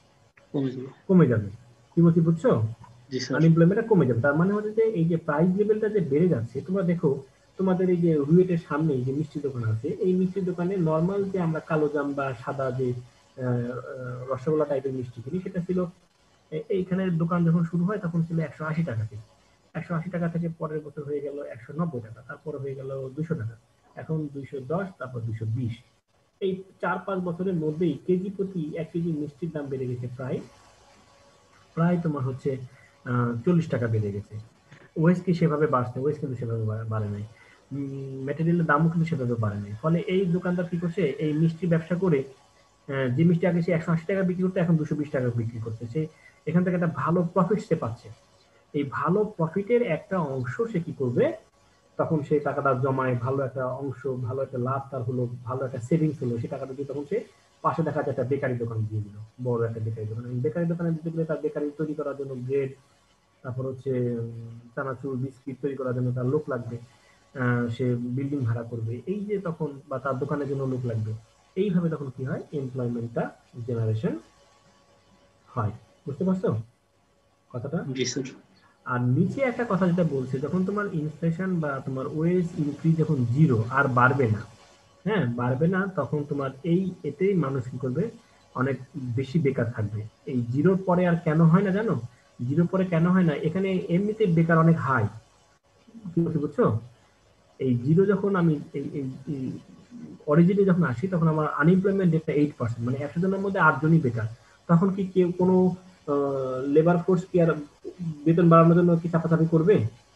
কমে যাবে। কি বলছি বুঝছো? আনএমপ্লয়মেন্টটা কমে যাবে। তার মানে হচ্ছে যে এই যে প্রাইস লেভেলটা যে বেড়ে যাচ্ছে, তোমরা দেখো তোমাদের এই যে রুয়েটের সামনে যে মিষ্টি দোকান আছে, এই মিষ্টির দোকানে নর্মাল যে আমরা কালো জাম বা সাদা যে রসগোল্লা টাইপের মিষ্টি কিনি, সেটা ছিল এইখানের দোকান যখন শুরু হয় তখন ছিল 180 টাকাতে। 180 টাকা থেকে পরের বছর হয়ে গেল 190 টাকা, তারপর হয়ে গেল 200 টাকা, এখন 210, তারপর 220। এই 4-5 বছরের মধ্যেই কেজি প্রতি 1 কেজি মিষ্টির দাম বেড়ে গেছে প্রায় প্রায় তোমার হচ্ছে 40 টাকা বেড়ে গেছে। ওয়েস্ট কি সেভাবে বাড়ছে? ওয়েস্ট কিন্তু সেভাবে বাড়ে নাই। ম্যাটেরিয়ালের দামও কিন্তু সেভাবে বাড়ে নাই। ফলে এই দোকানদার কি করছে, এই মিষ্টি ব্যবসা করে যে মিষ্টি আগে সে 180 টাকা বিক্রি করতে, এখন 220 টাকা বিক্রি করতে, সে এখান থেকে একটা ভালো প্রফিট সে পাচ্ছে। এই ভালো প্রফিটের একটা অংশ সে কি করবে, তখন সেই টাকাটা জমায়, ভালো একটা অংশ, ভালো একটা লাভ তার হলো, ভালো একটা সেভিংস হলো, সেই টাকাটা দিয়ে তখন সে পাশে দেখা যায় একটা বেকারি দোকান দিয়ে দিল, বড় একটা বেকারি দোকান। বেকারি দোকানে দিতে গেলে তার বেকারি তৈরি করার জন্য ব্রেড, তারপর হচ্ছে চানাচুর, বিস্কিট তৈরি করার জন্য তার লোক লাগবে, সে বিল্ডিং ভাড়া করবে, এই যে তখন, বা তার দোকানের জন্য লোক লাগবে। এইভাবে তখন কি হয়, এমপ্লয়মেন্টটা জেনারেশন হয়। বুঝতে পারছো কথাটা? আর নিচে একটা কথা যেটা বলছে, যখন তোমার ইনফ্লেশন বা তোমার ওয়েজ ইনক্রিজ যখন জিরো আর বাড়বে না, হ্যাঁ বাড়বে না, তখন তোমার এতেই মানুষ কি করবে, অনেক বেশি বেকার থাকবে। এই জিরোর পরে আর কেন হয় না জানো? জিরোর পরে কেন হয় না, এখানে এমনিতে বেকার অনেক হাই। কি বলছি বুঝছো? এই জিরো যখন আমি এই অরিজিনে যখন আসি, তখন আমার আনএমপ্লয়মেন্ট রেটটা 8%, মানে 100 জনের মধ্যে 8 জনই বেকার। তখন কি কেউ কোনো লেবার ফোর্স কি আর বেতন বাড়ানোর জন্য কি চাপাচাপি করবে?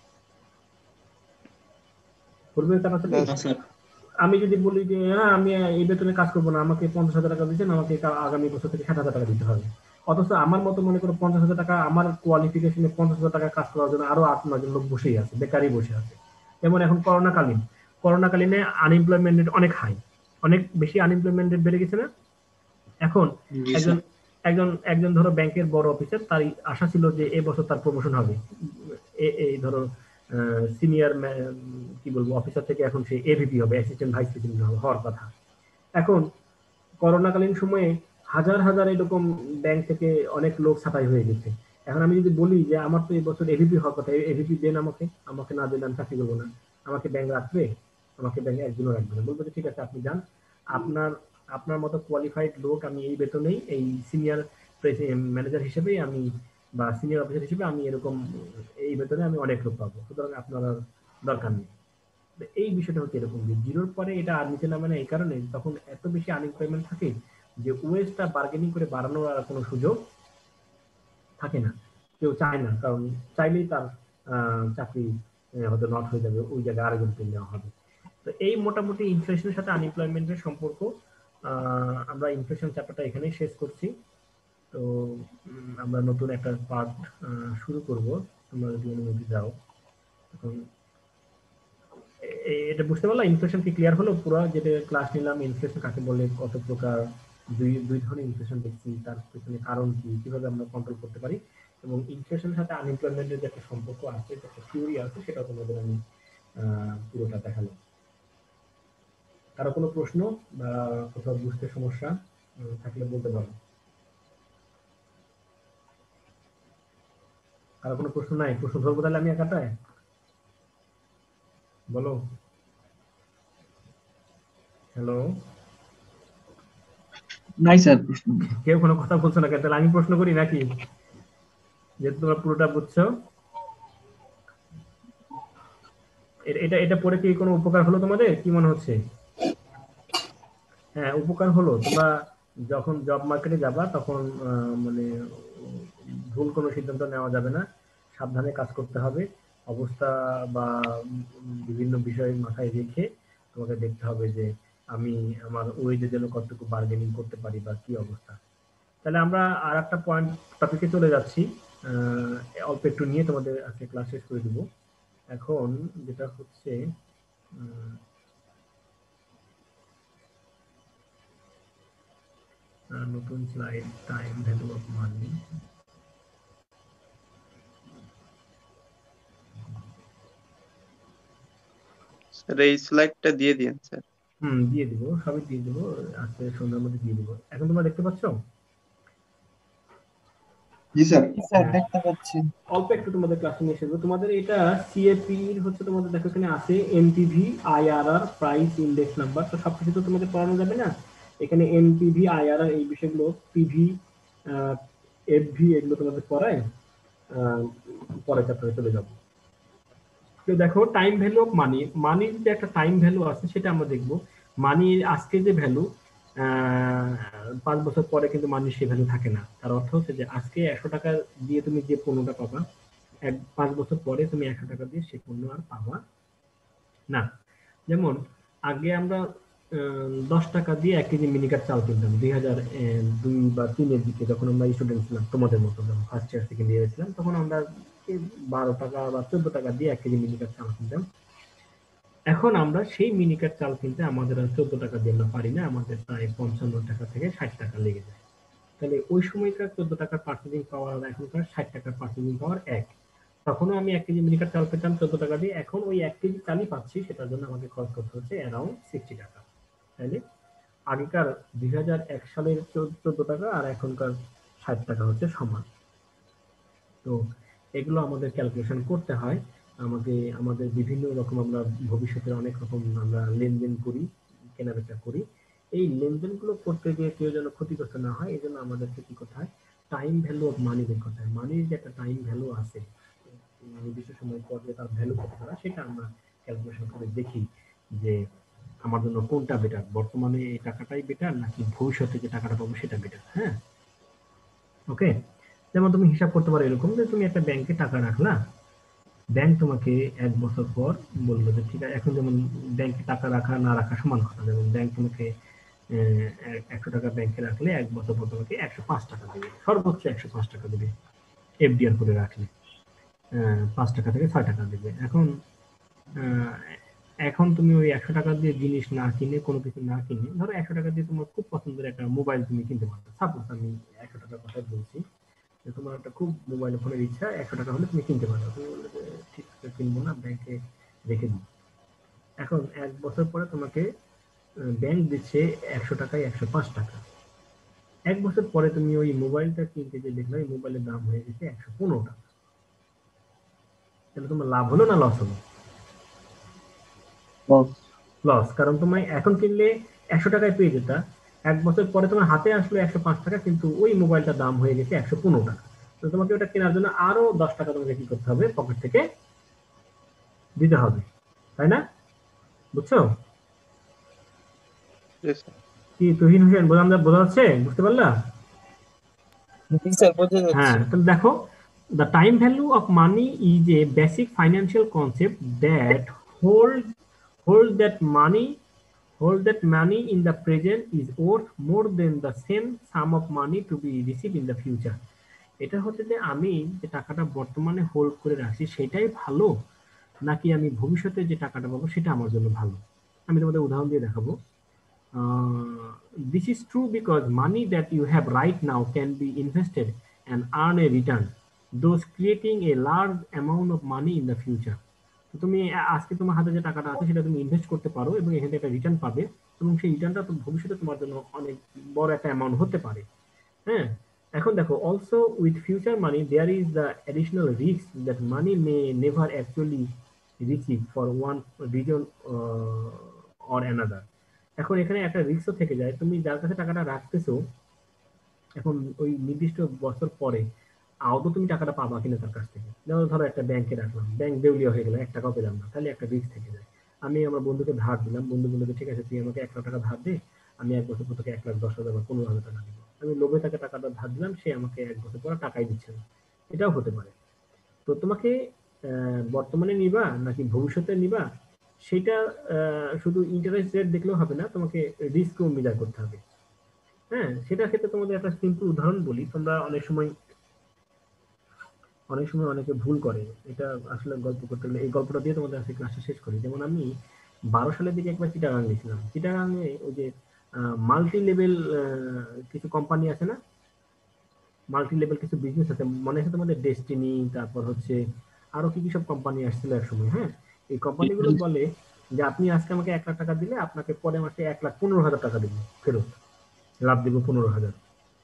করবে চাপাচাপি? আমি যদি বলি যে হ্যাঁ আমি এই বেতনে কাজ করবো না, আমাকে 50,000 টাকা দিচ্ছেন, আমাকে আগামী বছর থেকে 60,000 টাকা দিতে হবে, অথচ আমার মতো মনে করো 50,000 টাকা, আমার কোয়ালিফিকেশনে 50,000 টাকা কাজ করার জন্য আরো 8-9 জন লোক বসেই আছে, বেকারই বসে আছে। যেমন এখন করোনাকালীনে আনএমপ্লয়মেন্ট রেট অনেক হাই, অনেক বেশি আনএমপ্লয়মেন্ট রেট বেড়ে গেছে না? এখন একজন একজন একজন ধরো ব্যাংকের বড় অফিসার, তার আশা ছিল যে এবছর তার প্রমোশন হবে, এই ধরো সিনিয়র কি বলবো অফিসার থেকে এখন সে এভিপি হবে, অ্যাসিস্ট্যান্ট ভাইস প্রেসিডেন্ট হওয়ার কথা। এখন করোনাকালীন সময়ে হাজার হাজার এরকম ব্যাংক থেকে অনেক লোক ছাঁটাই হয়ে গেছে। এখন আমি যদি বলি যে আমার তো এই বছর এভিপি হওয়ার কথা, এভিপি দেন আমাকে, আমাকে না দিলে আমি চাকরি করবো না, আমাকে ব্যাংক রাখবে? আমাকে ব্যাংক একজনও রাখবে না, বলবো যে ঠিক আছে আপনি যান, আপনার আপনার মতো কোয়ালিফাইড লোক আমি এই বেতনেই, এই সিনিয়র ম্যানেজার হিসেবেই আমি, বা সিনিয়র অফিসার হিসেবে আমি এরকম এই বেতনে আমি অনেক লোক পাবো, সুতরাং আপনার দরকার নেই। এই বিষয়টা হচ্ছে এরকম যে জিরোর পরে এটা আর নিচে নামে না, এই কারণে তখন এত বেশি আনএমপ্লয়মেন্ট থাকে যে ওয়েজটা বার্গেনিং করে বাড়ানোর আর কোনো সুযোগ থাকে না, কেউ চায় না, কারণ চাইলেই তার চাকরি হয়তো নট হয়ে যাবে, ওই জায়গায় আরেকজনকে নেওয়া হবে। তো এই মোটামুটি ইনফ্লেশনের সাথে আনএমপ্লয়মেন্টের সম্পর্ক। আমরা ইনফ্লেশন চ্যাপ্টারটা এখানেই শেষ করছি। তো আমরা নতুন একটা পার্ট শুরু করব, তোমরা যদি অনুমতি দাও। এখন এটা বুঝতে পারলাম, ইনফ্লেশন কি ক্লিয়ার হলো পুরো? যেটা ক্লাস নিলাম, ইনফ্লেশন কাকে বলে, কত প্রকার, দুই ধরনের ইনফ্লেশন দেখছি, তার পেছনে কারণ কি, কিভাবে আমরা কন্ট্রোল করতে পারি, এবং ইনফ্লেশনের সাথে আনএমপ্লয়মেন্টের যে একটা সম্পর্ক আছে, একটা থিওরি আছে, সেটা তোমাদের আমি পুরোটা দেখালাম। কারো কোনো প্রশ্ন বা কোথাও বুঝতে সমস্যা থাকলে বলতে পারো। আর কোনো প্রশ্ন নাই? প্রশ্ন ধরবো তাহলে আমি একাটায়? বলো। হ্যালো, নাই স্যার প্রশ্ন। কেউ কোনো কথা বলছো না কেন? তাহলে আমি প্রশ্ন করি নাকি, যেহেতু তোমরা পুরোটা বুঝছো? এটা এটা পড়ে কি কোনো উপকার হলো তোমাদের, কি মনে হচ্ছে? হ্যাঁ, উপকার হলো। তোমরা যখন জব মার্কেটে যাবা তখন মানে ভুল কোনো সিদ্ধান্ত নেওয়া যাবে না, সাবধানে কাজ করতে হবে। অবস্থা বা বিভিন্ন বিষয় মাথায় রেখে তোমাকে দেখতে হবে যে আমি আমার ওয়েজের জন্য কতটুকু বার্গেনিং করতে পারি বা কি অবস্থা। তাহলে আমরা আর একটা পয়েন্ট টপিকে চলে যাচ্ছি, অল্প একটু নিয়ে তোমাদের আজকে ক্লাস শেষ করে দিব। এখন যেটা হচ্ছে নতুন slide, time value of money. Sir এই স্লাইডটা দিয়ে দিন স্যার। দিয়ে দিব, সবই দিয়ে দিব, আজকে সন্ধ্যার মধ্যে দিয়ে দিব। এখন তোমরা দেখতে পাচ্ছ? জি স্যার। স্যার হ্যাঁ, দেখতে পাচ্ছি। অল্প একটু তোমাদের ক্লাসে নিয়ে এসে তোমাদের এটা সিএপি হচ্ছে, তোমাদের দেখো এখানে আছে NPV, IRR, price index number. তো সবকিছু তো তোমাদের পড়ানো যাবে না, এখানে এনপিভি, আইআরআর এই বিষয়গুলো, পিভি, এফভি এগুলো তোমাদের পড়ায় পরের চ্যাপ্টারে চলে যাবো। তো দেখো টাইম ভ্যালু অফ মানি, মানির যে একটা টাইম ভ্যালু আছে সেটা আমরা দেখবো। মানির আজকে যে ভ্যালু, 5 বছর পরে কিন্তু মানির সেই ভ্যালু থাকে না। তার অর্থ হচ্ছে যে আজকে 100 টাকা দিয়ে তুমি যে পণ্যটা পাবা, 5 বছর পরে তুমি 100 টাকা দিয়ে সেই পণ্য আর পাবা না। যেমন আগে আমরা 10 টাকা দিয়ে 1 কেজি মিনিকার চাল কিনতাম 2002 বা 3-এর দিকে, যখন আমরা স্টুডেন্ট ছিলাম, তোমাদের মতো যখন ফার্স্ট ইয়ার সেকেন্ড ইয়ারে ছিলাম, তখন আমরা 12 টাকা বা 14 টাকা দিয়ে 1 কেজি মিনিকার চাল কিনতাম। এখন আমরা সেই মিনিকার চাল কিনতে আমাদের আর 14 টাকা দিয়ে আমরা পারি না, আমাদের প্রায় 55 টাকা থেকে 60 টাকা লেগে যায়। তাহলে ওই সময়কার 14 টাকার পার্চেজিং পাওয়ার আর এখনকার 60 টাকার পার্চেজিং পাওয়ার এক। তখনও আমি 1 কেজি মিনিকার চাল পেতাম 14 টাকা দিয়ে, এখন ওই 1 কেজি চালই পাচ্ছি, সেটার জন্য আমাকে খরচ করতে হচ্ছে অ্যারাউন্ড 60 টাকা। তাহলে আগেকার 2001 সালের 14 টাকা আর এখনকার 60 টাকা হচ্ছে সমান। তো এগুলো আমাদের ক্যালকুলেশন করতে হয়। আমাদের বিভিন্ন রকম, আমরা ভবিষ্যতে অনেক রকম আমরা লেনদেন করি, কেনাবেচা করি। এই লেনদেনগুলো করতে গিয়ে কেউ যেন ক্ষতিগ্রস্ত না হয়, এই জন্য আমাদেরকে কি করতে হয়, টাইম ভ্যালু অফ মানি বের করতে হয়। মানির যে একটা টাইম ভ্যালু আছে, নির্দিষ্ট সময় পর যে তার ভ্যালু কত টাকা, সেটা আমরা ক্যালকুলেশন করে দেখি যে আমার জন্য কোনটা বেটার, বর্তমানে এই টাকাটাই বেটার নাকি ভবিষ্যতে যে টাকাটা পাবো সেটা বেটার। হ্যাঁ, ওকে। যেমন তুমি হিসাব করতে পারো এরকম যে তুমি একটা ব্যাংকে টাকা রাখলা, ব্যাংক তোমাকে 1 বছর পর বললো যে ঠিক আছে, এখন যেমন ব্যাংকে টাকা রাখা না রাখা সমান কথা, যেমন ব্যাংক তোমাকে 100 টাকা ব্যাংকে রাখলে 1 বছর পর তোমাকে 105 টাকা দেবে, সর্বোচ্চ 105 টাকা দেবে। এফডিআর করে রাখলে 5 টাকা থেকে 6 টাকা দেবে। আহ, এখন তুমি ওই 100 টাকা দিয়ে জিনিস না কিনে, কোনো কিছু না কিনে, ধরো 100 টাকা দিয়ে তোমার খুব পছন্দের একটা মোবাইল তুমি কিনতে পারো, সাপোজ আমি 100 টাকার কথা বলছি, যে তোমার একটা খুব মোবাইল ফোনের ইচ্ছা, 100 টাকা হলে তুমি কিনতে পারো, তুমি বললে যে ঠিক আছে কিনবো না, ব্যাংকে রেখে দিই। এখন 1 বছর পরে তোমাকে ব্যাংক দিচ্ছে 100 টাকায় 105 টাকা। 1 বছর পরে তুমি ওই মোবাইলটা কিনতে যে দেখলে ওই মোবাইলের দাম হয়ে গেছে 115 টাকা। তাহলে তোমার লাভ হলো না লস হলো? লস, কারণ তুমি এখন কিনলে 100 টাকায় পেয়ে যেতা, 1 বছর পরে তোমার হাতে আসলো 105 টাকা, কিন্তু ওই মোবাইলটার দাম হয়ে গেছে 115 টাকা। তো তোমাকে ওটা কেনার জন্য আরো 10 টাকা তোমাকে কি করতে হবে, পকেট থেকে দিতে হবে, তাই না? বুঝছো? কি তুহিন হোসেন, বোঝা যাচ্ছে, বুঝতে পারলা? হ্যাঁ, তাহলে দেখো, the time value of money is a basic financial concept that hold hold that money that money in the present is worth more than the same sum of money to be received in the future. এটা হচ্ছে যে আমি যে টাকাটা বর্তমানে hold করে রাখছি সেটাই ভালো, নাকি আমি ভবিষ্যতে যে টাকাটা পাবো সেটা আমার জন্য ভালো। আমি তোমাদের উদাহরণ দিয়ে দেখাবো। This is true because money that you have right now can be invested and earn a return, thus creating a large amount of money in the future. তো তুমি আজকে তোমার হাতে যে টাকাটা আছে সেটা তুমি ইনভেস্ট করতে পারো এবং এখান থেকে একটা রিটার্ন পাবে, এবং সেই রিটার্নটা তো ভবিষ্যতে তোমার জন্য অনেক বড় একটা অ্যামাউন্ট হতে পারে। হ্যাঁ, এখন দেখো, also with future money there is the additional risk that money may never actually receive for one reason or another. এখন এখানে একটা রিস্কও থেকে যায়, তুমি যার কাছে টাকাটা রাখতেছো, এখন ওই নির্দিষ্ট বছর পরে আদৌ তুমি টাকাটা পাবা কিনা তার কাছ থেকে। যেমন ধরো একটা ব্যাংকে রাখলাম, ব্যাংক দেউলিয়া হয়ে গেল, 1 টাকাও পেলাম না, তাহলে একটা রিস্ক থেকে যায়। আমি আমার বন্ধুকে ধার দিলাম, বন্ধু বললো যে ঠিক আছে তুই আমাকে 1 লাখ টাকা ধার দে, আমি 1 বছর পর তোকে 1,10,000 বা 15,000 টাকা দিব। আমি লোভে তাকে টাকাটা ধার দিলাম, সে আমাকে 1 বছর পর টাকাই দিচ্ছে না। এটাও হতে পারে। তো তোমাকে বর্তমানে নিবা নাকি ভবিষ্যতে নিবা, সেটা শুধু ইন্টারেস্ট রেট দেখলেও হবে না, তোমাকে রিস্কও মেজার করতে হবে। হ্যাঁ, সেটার ক্ষেত্রে তোমাদের একটা সিম্পল উদাহরণ বলি। তোমরা অনেক সময় অনেকে ভুল করে, এটা আসলে গল্প করতে গেলে এই গল্পটা দিয়ে তোমাদের আজকে ক্লাসটা শেষ করি। যেমন আমি 12 সালের দিকে একবার চিটাগাং গেছিলাম। চিটাগাংয়ে ওই যে মাল্টি লেভেল কিছু কোম্পানি আছে না, মাল্টি লেভেল কিছু বিজনেস আছে, মনে আছে তোমাদের? ডেস্টিনি, তারপর হচ্ছে আরো কি কি সব কোম্পানি আসছিল এক সময়। হ্যাঁ, এই কোম্পানিগুলো বলে যে আপনি আজকে আমাকে 1 লাখ টাকা দিলে আপনাকে পরের মাসে 1,15,000 টাকা দিব ফেরত, লাভ দিব 15,000।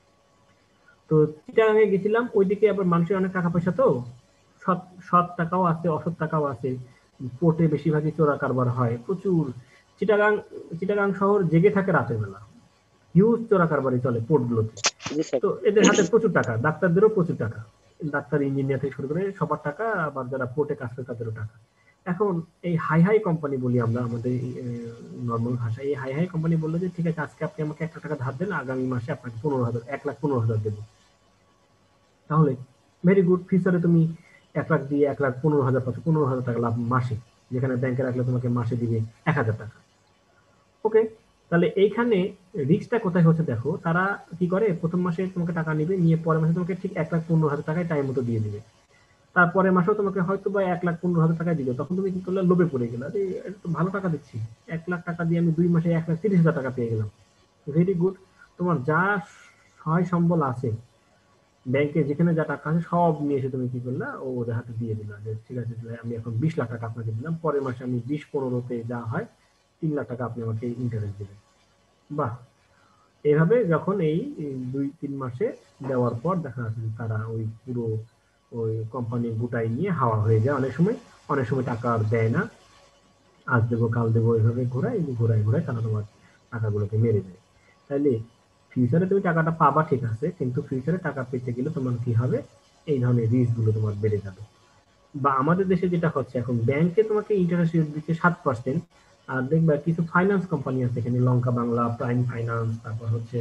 তো চিটাগাঙে গেছিলাম, ওইদিকে আবার মানুষের অনেক টাকা পয়সা, তো সৎ সৎ টাকাও আছে, অসৎ টাকাও আছে। পোর্টে বেশিরভাগই চোরা কারবার হয় প্রচুর। চিটাগাং চিটাগাং শহর জেগে থাকে রাতের বেলা, হিউজ চোরা কারবারই চলে পোর্টগুলোতে। জি স্যার। তো এদের হাতে প্রচুর টাকা, ডাক্তারদেরও প্রচুর টাকা, ডাক্তার ইঞ্জিনিয়ার থেকে শুরু করে সবার টাকা, আবার যারা পোর্টে কাজ করে তাদেরও টাকা। এখন এই হাই হাই কোম্পানি বলি আমরা আমাদের নর্মাল ভাষায়, এই হাই হাই কোম্পানি বললো যে ঠিক আছে আজকে আপনি আমাকে 1 লাখ টাকা ধার দেন, আগামী মাসে আপনাকে 15,000, 1,15,000 দেবো। তাহলে ভেরি গুড, ফিউচারে তুমি 1 লাখ দিয়ে 1,15,000 পাচ্ছ, 15,000 টাকা লাভ মাসে, যেখানে ব্যাংকে রাখলে তোমাকে মাসে দিবে 1,000 টাকা। ওকে, তাহলে এইখানে রিস্কটা কোথায় হচ্ছে দেখো, তারা কি করে, প্রথম মাসে তোমাকে টাকা নিবে, নিয়ে পরের মাসে তোমাকে ঠিক 1,15,000 টাকায় টাইম মতো দিয়ে দিবে। তারপরের মাসেও তোমাকে হয়তো বা 1,15,000 টাকা দিবে। তখন তুমি কি করলে, লোভে পড়ে গেলে, আরে এটা তো ভালো টাকা দিচ্ছি, 1 লাখ টাকা দিয়ে আমি 2 মাসে 1,30,000 টাকা পেয়ে গেলাম। ভেরি গুড, তোমার যা সহায় সম্বল আছে ব্যাংকে, যেখানে যা টাকা আছে সব নিয়ে এসে তুমি কি করলা, ওদের হাতে দিয়ে দিলা যে ঠিক আছে আমি এখন 20 লাখ টাকা আপনাকে দিলাম, পরের মাসে আমি 20-15-তে যা হয় 3 লাখ টাকা আপনি আমাকে ইন্টারেস্ট দিবেন। বাহ, এইভাবে যখন এই 2-3 মাসে দেওয়ার পর দেখা যাচ্ছে যে তারা ওই পুরো ওই কোম্পানি গুটাই নিয়ে হাওয়া হয়ে যায়। অনেক সময় টাকা আর দেয় না, আজ দেবো কাল দেবো এইভাবে ঘোরায় ঘোরায় তারা তোমার টাকাগুলোকে মেরে দেয়। তাইলে ফিউচারে তুমি টাকাটা পাবা ঠিক আছে, কিন্তু ফিউচারে টাকা পেতে গেলে তোমার কি হবে, এই ধরনের রিস্ক গুলো তোমার বেড়ে যাবে। বা আমাদের দেশে যেটা হচ্ছে, এখন ব্যাংকে তোমাকে ইন্টারেস্ট রেট দিচ্ছে 7%, আর দেখবা কিছু ফাইন্যান্স কোম্পানি আছে এখানে, লঙ্কা বাংলা, প্রাইম ফাইন্যান্স, তারপর হচ্ছে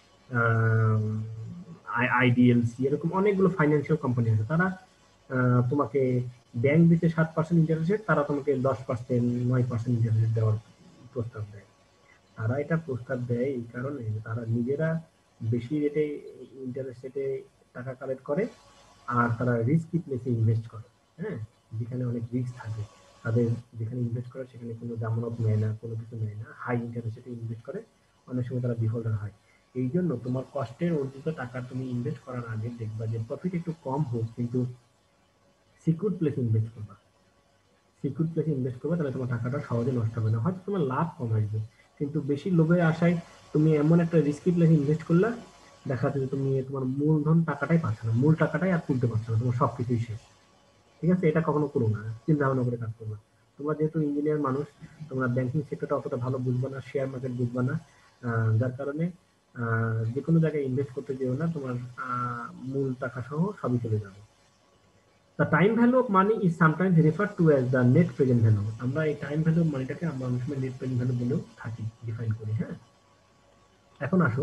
আইডিএলসি, এরকম অনেকগুলো ফাইন্যান্সিয়াল কোম্পানি আছে। তারা তোমাকে ব্যাংক দিতে 7% ইন্টারেস্ট রেট, তারা তোমাকে 10%, 9% ইন্টারেস্ট রেট দেওয়ার প্রস্তাব দেয়। তারা এটা প্রস্তাব দেয় এই কারণে তারা নিজেরা বেশি রেটে ইন্টারেস্ট রেটে টাকা কালেক্ট করে, আর তারা রিস্কি প্লেসে ইনভেস্ট করে। হ্যাঁ, যেখানে অনেক রিস্ক থাকে, তাদের যেখানে ইনভেস্ট করে সেখানে কোনো জামানত নেয় না, কোনো কিছু নেয় না, হাই ইন্টারেস্ট রেটে ইনভেস্ট করে, অনেক সময় তারা ডিফল্টার হয়। এই জন্য তোমার কষ্টের অর্জিত টাকা তুমি ইনভেস্ট করার আগে দেখবা যে প্রফিট একটু কম হোক, কিন্তু সিকিউর প্লেসে ইনভেস্ট করবা। সিকিউর প্লেসে ইনভেস্ট করবে, তাহলে তোমার টাকাটা সহজে নষ্ট হবে না। হয়তো তোমার লাভ কম আসবে, কিন্তু বেশি লোভের আশায় তুমি এমন একটা রিস্কি প্লেসে ইনভেস্ট করলা, দেখা যাচ্ছে যে তুমি তোমার মূলধন টাকাটাই পাচ্ছ না, মূল টাকাটাই আর তুলতে পারছো না, তোমার সবকিছুই শেষ। ঠিক আছে, এটা কখনো করো না, চিন্তা ভাবনা করে কাজ করবে। তোমরা যেহেতু ইঞ্জিনিয়ার মানুষ, তোমরা ব্যাংকিং সেক্টরটা অতটা ভালো বুঝবা না, শেয়ার মার্কেট বুঝবা না, যার কারণে যে কোনো জায়গায় ইনভেস্ট করতে যেও না, তোমার মূল টাকা সহ সবই চলে যাবে। The time value of money is sometimes referred to as the net present value. আমরা এই টাইম ভ্যালু অফ মানিটাকে আমরা অনেক সময় নেট প্রেজেন্ট ভ্যালু বলেও থাকি, ডিফাইন করি। হ্যাঁ, এখন আসো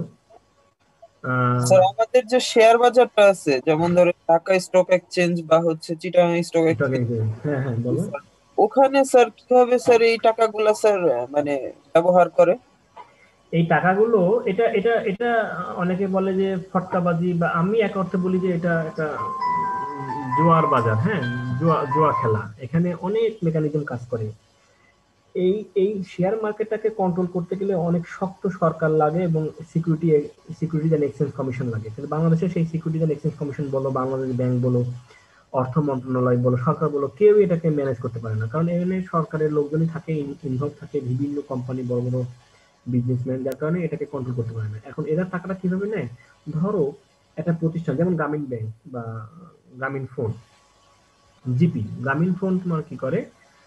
স্যার আমাদের যে শেয়ার বাজারটা আছে, যেমন ধরে ঢাকা স্টক এক্সচেঞ্জ বা হচ্ছে চিটাগাং স্টক এক্সচেঞ্জ, হ্যাঁ হ্যাঁ বলো। ওখানে স্যার কিভাবে স্যার এই টাকাগুলো স্যার মানে ব্যবহার করে? এই টাকাগুলো, এটা এটা এটা অনেকে বলে যে ফটকাবাজি, বা আমি এক অর্থে বলি যে এটা একটা জোয়ার বাজার। হ্যাঁ, জোয়া খেলা, এখানে অনেক মেকানিজম কাজ করে। এই এই শেয়ার মার্কেটটাকে কন্ট্রোল করতে গেলে অনেক শক্ত সরকার লাগে এবং সিকিউরিটিজ এন্ড এক্সচেঞ্জ কমিশন লাগে। কিন্তু বাংলাদেশে সেই সিকিউরিটিজ এন্ড এক্সচেঞ্জ কমিশন বলো, বাংলাদেশ ব্যাংক বলো, অর্থ মন্ত্রণালয় বলো, সরকার বলো, কেউ এটাকে ম্যানেজ করতে পারে না। কারণ এখানে সরকারের লোকজনই থাকে, ইনভলভ থাকে, বিভিন্ন কোম্পানি, বড় বড় বিজনেসম্যান, যার কারণে এটাকে কন্ট্রোল করতে পারে না। এখন এরা টাকাটা কিভাবে নেয়, ধরো একটা প্রতিষ্ঠান যেমন গ্রামীণ ব্যাংক বা গ্রামীণ ফোন, জিপি, গ্রামীণ ফোন তোমার কি করে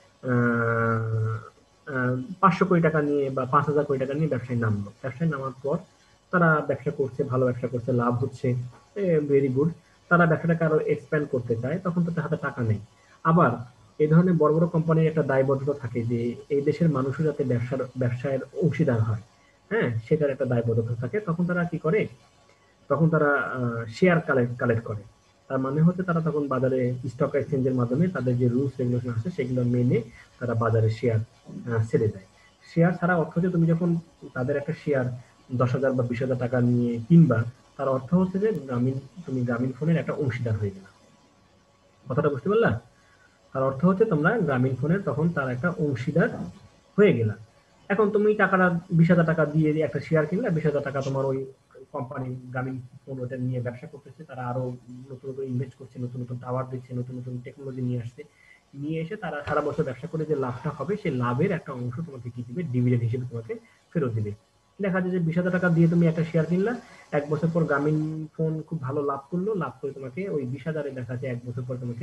500 কোটি টাকা নিয়ে বা 5,000 কোটি টাকা নিয়ে ব্যবসায় নামলো, ব্যবসায় নামার পর তারা ব্যবসা করছে, ভালো ব্যবসা করছে, লাভ হচ্ছে, ভেরি গুড। তারা ব্যবসাটাকে আরো এক্সপ্যান্ড করতে চায়, তখন তো তার হাতে টাকা নেই। আবার এই ধরনের বড় বড় কোম্পানির একটা দায়বদ্ধতা থাকে যে এই দেশের মানুষও যাতে ব্যবসায়ের অংশীদার হয়, হ্যাঁ, সেটার একটা দায়বদ্ধতা থাকে। তখন তারা কি করে, তখন তারা শেয়ার কালেক্ট করে। তার মানে হচ্ছে তারা তখন বাজারে স্টক এক্সচেঞ্জের মাধ্যমে তাদের যে রুলস রেগুলেশন আছে সেগুলো মেনে তারা বাজারে শেয়ার ছেড়ে দেয়। শেয়ার ছাড়া অর্থ হচ্ছে তুমি যখন তাদের একটা শেয়ার 10,000 বা 20,000 টাকা নিয়ে কিনবা, তার অর্থ হচ্ছে যে তুমি গ্রামীণ ফোনের একটা অংশীদার হয়ে গেলা। কথাটা বুঝতে পারলা? তার অর্থ হচ্ছে তোমরা গ্রামীণ ফোনের তখন তার একটা অংশীদার হয়ে গেলা। এখন তুমি টাকাটা 20,000 টাকা দিয়ে একটা শেয়ার কিনলে, 20,000 টাকা তোমার ওই কোম্পানি গ্রামীণ ফোন ওটা নিয়ে ব্যবসা করতেছে, তারা আরো নতুন নতুন ইনভেস্ট করছে, নতুন নতুন টাওয়ার দিচ্ছে, নতুন নতুন টেকনোলজি নিয়ে আসছে, নিয়ে এসে তারা সারা বছর ব্যবসা করে যে লাভটা হবে সেই লাভের একটা অংশ তোমাকে কি দিবে, ডিভিডেন্ড হিসেবে তোমাকে ফেরত দিবে। দেখা যায় যে 20,000 টাকা দিয়ে তুমি একটা শেয়ার কিনলা, 1 বছর পর গ্রামীণ ফোন খুব ভালো লাভ করলো, লাভ করে তোমাকে ওই 20,000-এ দেখা যায় 1 বছর পর তোমাকে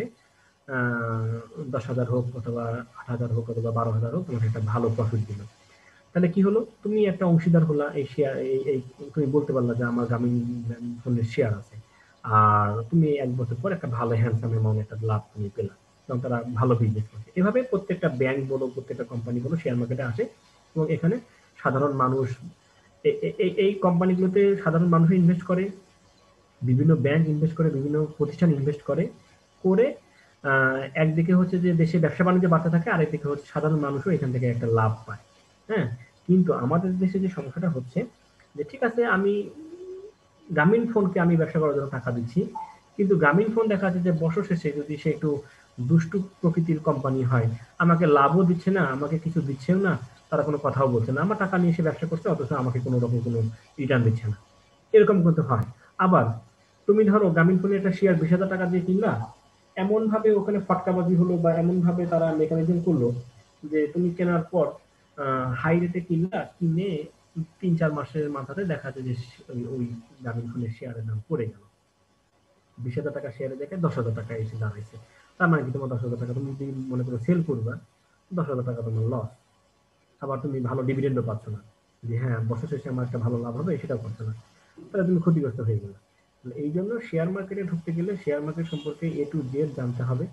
10,000 হোক অথবা 8,000 হোক অথবা 12,000 হোক তোমাকে একটা ভালো প্রফিট দিল। তাহলে কি হলো, তুমি একটা অংশীদার হলা এই শেয়ার, এই তুমি বলতে পারলা যে আমার গ্রামীণ ফোনের শেয়ার আছে, আর তুমি 1 বছর পর একটা ভালো হ্যান্ডসাম অ্যামাউন্ট একটা লাভ তুমি পেলা, এবং তারা ভালো বিজনেস করছে। এভাবে প্রত্যেকটা ব্যাংক বলো, প্রত্যেকটা কোম্পানি বলো শেয়ার মার্কেটে আসে, এবং এখানে সাধারণ মানুষ এই কোম্পানিগুলোতে সাধারণ মানুষ ইনভেস্ট করে, বিভিন্ন ব্যাংক ইনভেস্ট করে, বিভিন্ন প্রতিষ্ঠান ইনভেস্ট করে, করে একদিকে হচ্ছে যে দেশে ব্যবসা বাণিজ্য বাড়তে থাকে, আরেকদিকে হচ্ছে সাধারণ মানুষও এখান থেকে একটা লাভ পায়। হ্যাঁ, কিন্তু আমাদের দেশে যে সমস্যাটা হচ্ছে যে ঠিক আছে আমি গ্রামীণ ফোনকে আমি ব্যবসা করার জন্য টাকা দিচ্ছি, কিন্তু গ্রামীণ ফোন দেখা যাচ্ছে যে বছর শেষে যদি সে একটু দুষ্টু প্রকৃতির কোম্পানি হয়, আমাকে লাভও দিচ্ছে না, আমাকে কিছু দিচ্ছেও না, তারা কোনো কথাও বলছে না, আমার টাকা নিয়ে এসে ব্যবসা করছে অথচ আমাকে কোনো রকম কোনো রিটার্ন দিচ্ছে না, এরকম কিন্তু হয়। আবার তুমি ধরো গ্রামীণ ফোনে একটা শেয়ার 20,000 টাকা দিয়ে কিনলা, এমন ভাবে ওখানে ফটকাবাজি হলো বা এমন ভাবে তারা মেকানিজম করলো যে তুমি কেনার পর হাই রেটে কিনলা, কিনে 3-4 মাসের মাথাতে দেখা যায় যে ওই গ্রামীণ ফোনের শেয়ারের দাম পড়ে গেল, 20,000 টাকা শেয়ারে দেখে 10,000 টাকা এসে দাঁড়াইছে। তার মানে কি তোমার 10,000 টাকা তুমি যদি মনে করো সেল করবা, 10,000 টাকা তোমার লস। আবার তুমি ভালো ডিভিডেন্ডও পাচ্ছ না, যে হ্যাঁ বছর শেষে আমার একটা ভালো লাভ হবে সেটাও পাচ্ছ না, তাহলে তুমি ক্ষতিগ্রস্ত হয়ে গেলে। এই জন্য শেয়ার মার্কেটে ঢুকতে গেলে শেয়ার মার্কেট সম্পর্কে A to Z জানতে হবে,